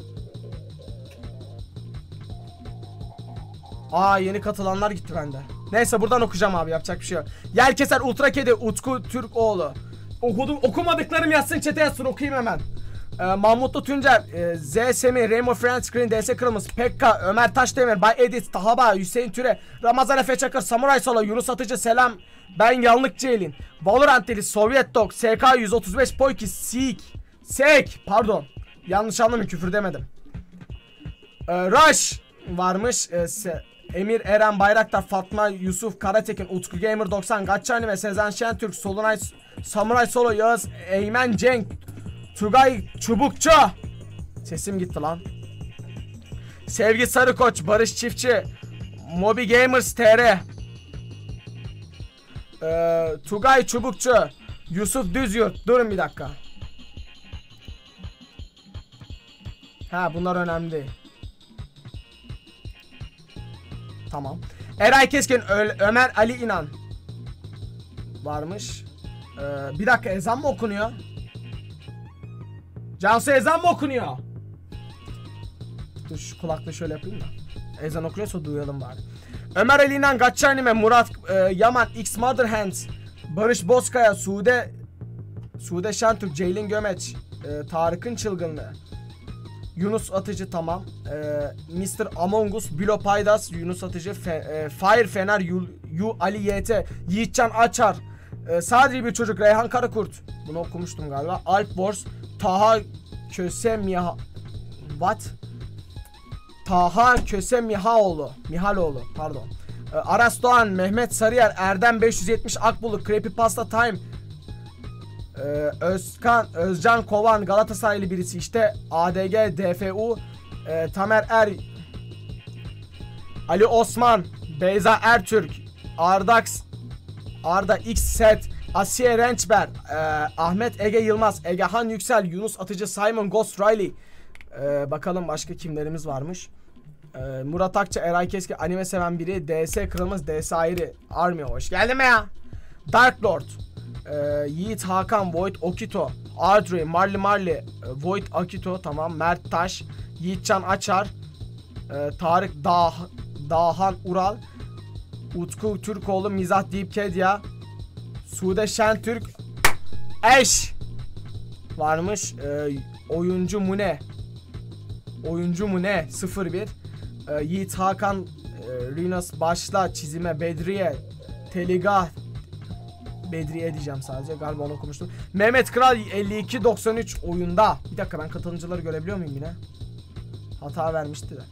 Aa, yeni katılanlar gitti bende. Neyse buradan okuyacağım abi, yapacak bir şey yok. Yelkeser, Ultra Kedi, Utku Türkoğlu. Okudum, okumadıklarım yazsın çete yazsın, okuyayım hemen. Ee, Mahmutlu Tuncer, e, Z Semih, Rainbow Friends Screen, D S Kırmızı, Pekka, Ömer Taşdemir, Bay Edit, Tahaba, Hüseyin Türe, Ramazan Efe Çakır, Samuray Solo, Yunus Atıcı, Selam, Ben Yanlık Ceylin, Valorant Deli, Sovyet Dog, S K yüz otuz beş, Poyki, Sik, Sek, pardon, yanlış anlamayın, küfür demedim. Ee, Rush varmış, e, Emir Eren Bayraktar, Fatma Yusuf Karatekin, Utku Gamer doksan, Gatçani ve Sezen Şentürk, Solunay Samuray Solo, Yağız, Eymen Cenk, Tugay Çubukçu. Sesim gitti lan. Sevgi Sarıkoç, Barış Çiftçi, Mobi Gamers T R, ee, Tugay Çubukçu, Yusuf Düzyurt. Durun bir dakika. Ha, bunlar önemli değil. Tamam. Eray Keskin, Ö Ömer Ali İnan varmış. Ee, bir dakika, ezan mı okunuyor? Cansu, ezan mı okunuyor? Dur şu kulaklığı şöyle yapayım da. Ezan okunuyorsa duyalım bari. Ömer Ali İnan, Gatçanime, Murat e, Yaman, X Mother Hands, Barış Bozkaya, Sude Sude Şentürk, Ceylin Gömeç, e, Tarık'ın Çılgınlığı, Yunus Atıcı, tamam. Ee, mister Among Us, Bilo Paydas, Yunus Atıcı, Fe, e, Fire Fener, Yu, Yu Ali Y T, Yiğitcan Açar, e, Sadri bir çocuk, Reyhan Karakurt. Bunu okumuştum galiba. Alp Wars, Taha Köse Miha... What? Taha Köse Mihaoğlu, Mihaloğlu, pardon. E, Aras Doğan, Mehmet Sarıyer, Erdem beş yüz yetmiş Akbulu, Creepypasta Time, Ee, Özkan, Özcan Kovan, Galatasaraylı birisi işte, A D G, D F U, e, Tamer Er, Ali Osman, Beyza Ertürk, Ardax, Arda X Set, Asiye Rençber, e, Ahmet Ege Yılmaz, Egehan Yüksel, Yunus Atıcı, Simon Ghost Riley. E, bakalım başka kimlerimiz varmış. e, Murat Akça, Eray Keski, anime seven biri, D S Kırılmaz, D S Ayrı, Army, hoş geldin mi ya? Dark Lord, Ee, Yiğit Hakan, Void Okito, Ardrey, Marley Marley, e, Void Akito, tamam. Mert Taş, Yiğitcan Açar, e, Tarık Dağ, Dağhan Ural, Utku Türkoğlu, Mizah Deep Kedya, Sude Şentürk, Eş varmış. e, Oyuncu Mune, Oyuncu Mune sıfır bir, e, Yiğit Hakan, e, Rinos Başla, Çizime Bedriye, Teligah, Bedriye diyeceğim sadece, galiba onu okumuştum. Mehmet Kral elli iki doksan üç oyunda. Bir dakika, ben katılımcıları görebiliyor muyum yine? Hata vermişti de.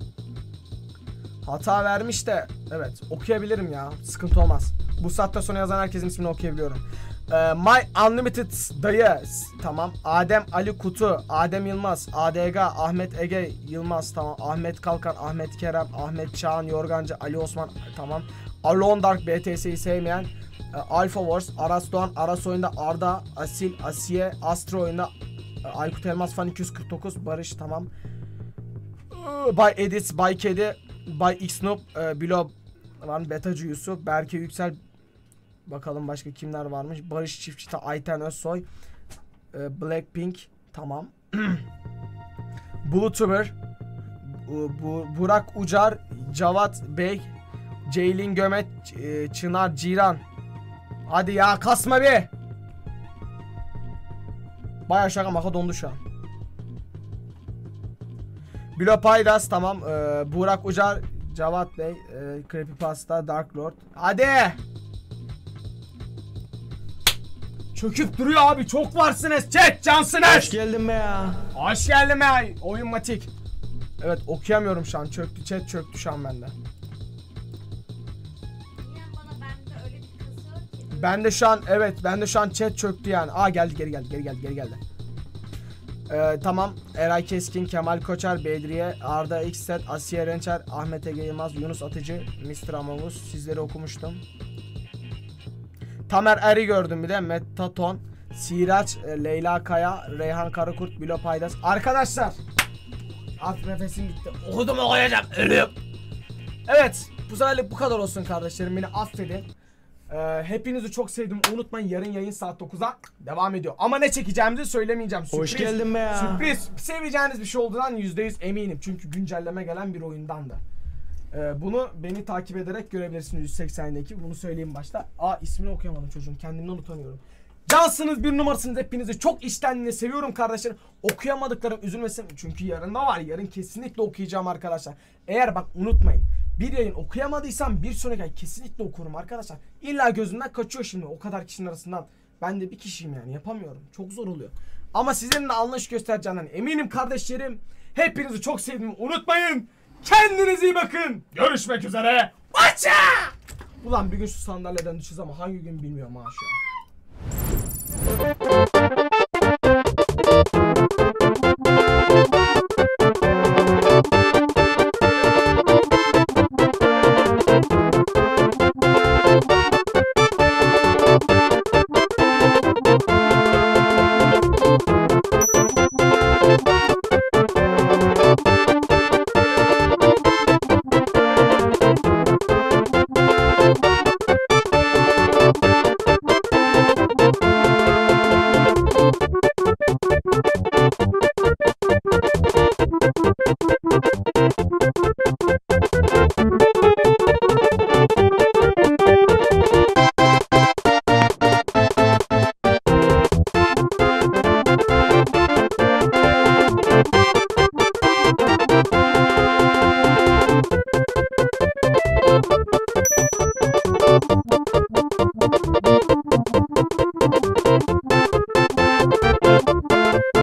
Hata vermiş de evet, okuyabilirim ya, sıkıntı olmaz. Bu saatte sonra yazan herkesin ismini okuyabiliyorum. Ee, My Unlimited dayı. Tamam. Adem Ali Kutu. Adem Yılmaz. A D G. Ahmet Ege Yılmaz. Tamam. Ahmet Kalkan. Ahmet Kerem. Ahmet Çağan Yorgancı. Ali Osman. Tamam. Alone Dark B T S'yi sevmeyen. Ee, Alpha Wars. Aras Doğan. Aras oyunda Arda. Asil. Asiye. Astro oyunda Aykut Elmas Fan iki yüz kırk dokuz. Barış. Tamam. Ee, Bay Edis. Bay Kedi. Bay Xnoob. Ee, Bilo var. Betacı Yusuf. Berke Yüksel. Bakalım başka kimler varmış. Barış Çiftçi, Ayten Özsoy, e, Blackpink, tamam. Blutuber, bu, bu, Burak Ucar, Cavat Bey, Ceylin Gömet, e, Çınar Ciran. Hadi ya kasma bir. Bayağı şaka maka dondu şu an. Bilo Paydas, tamam. E, Burak Ucar, Cavat Bey, e, Creepypasta, Dark Lord. Hadi. Çöküp duruyor abi, çok varsınız chat, cansınız. Hoş geldin be ya. Hoş geldin be. Oyun matik. Evet, okuyamıyorum şu an, çöktü chat, çöktü şu an bende. Ben de şu an, evet, ben de şu an chat çöktü yani. Aa geldi, geri geldi, geri geldi, geri geldi. Ee, tamam. Eray Keskin, Kemal Koçer, Bedriye, Arda Xset, Asiye Rençer, Ahmet Ege Yılmaz, Yunus Atıcı, mister Amogus. Sizleri okumuştum. Tamer Er'i gördüm bir de. Metaton, Siraç, Leyla Kaya, Reyhan Karakurt, Bilo Paydas. Arkadaşlar, alt nefesim gitti. Okudum okuyacağım. Ölüyorum. Evet, bu seferlik bu kadar olsun kardeşlerim. Beni affedin. Ee, hepinizi çok sevdim. Unutmayın, yarın yayın saat dokuz'a devam ediyor. Ama ne çekeceğimizi söylemeyeceğim. Sürpriz. Hoş geldin be ya. Sürpriz. Seveceğiniz bir şey olduğundan yüzde yüz eminim. Çünkü güncelleme gelen bir oyundan da. Ee, bunu beni takip ederek görebilirsiniz yüz seksendeki. Bunu söyleyeyim başta. Aa, ismini okuyamadım çocuğum. Kendimden unutamıyorum. Cansınız, bir numarasınız. Hepinizi çok içtenliğine seviyorum kardeşlerim. Okuyamadıklarım üzülmesin. Çünkü yarın da var. Yarın kesinlikle okuyacağım arkadaşlar. Eğer bak unutmayın. Bir yayın okuyamadıysam bir sonraki ay kesinlikle okurum arkadaşlar. İlla gözümden kaçıyor şimdi o kadar kişinin arasından. Ben de bir kişiyim yani, yapamıyorum. Çok zor oluyor. Ama sizin de anlayış göstereceğinden eminim kardeşlerim. Hepinizi çok sevdiğimi unutmayın. Kendinize iyi bakın. Görüşmek üzere. Maça! Ulan bir gün şu sandalyeden düşeceğiz ama hangi gün bilmiyorum ha şu an.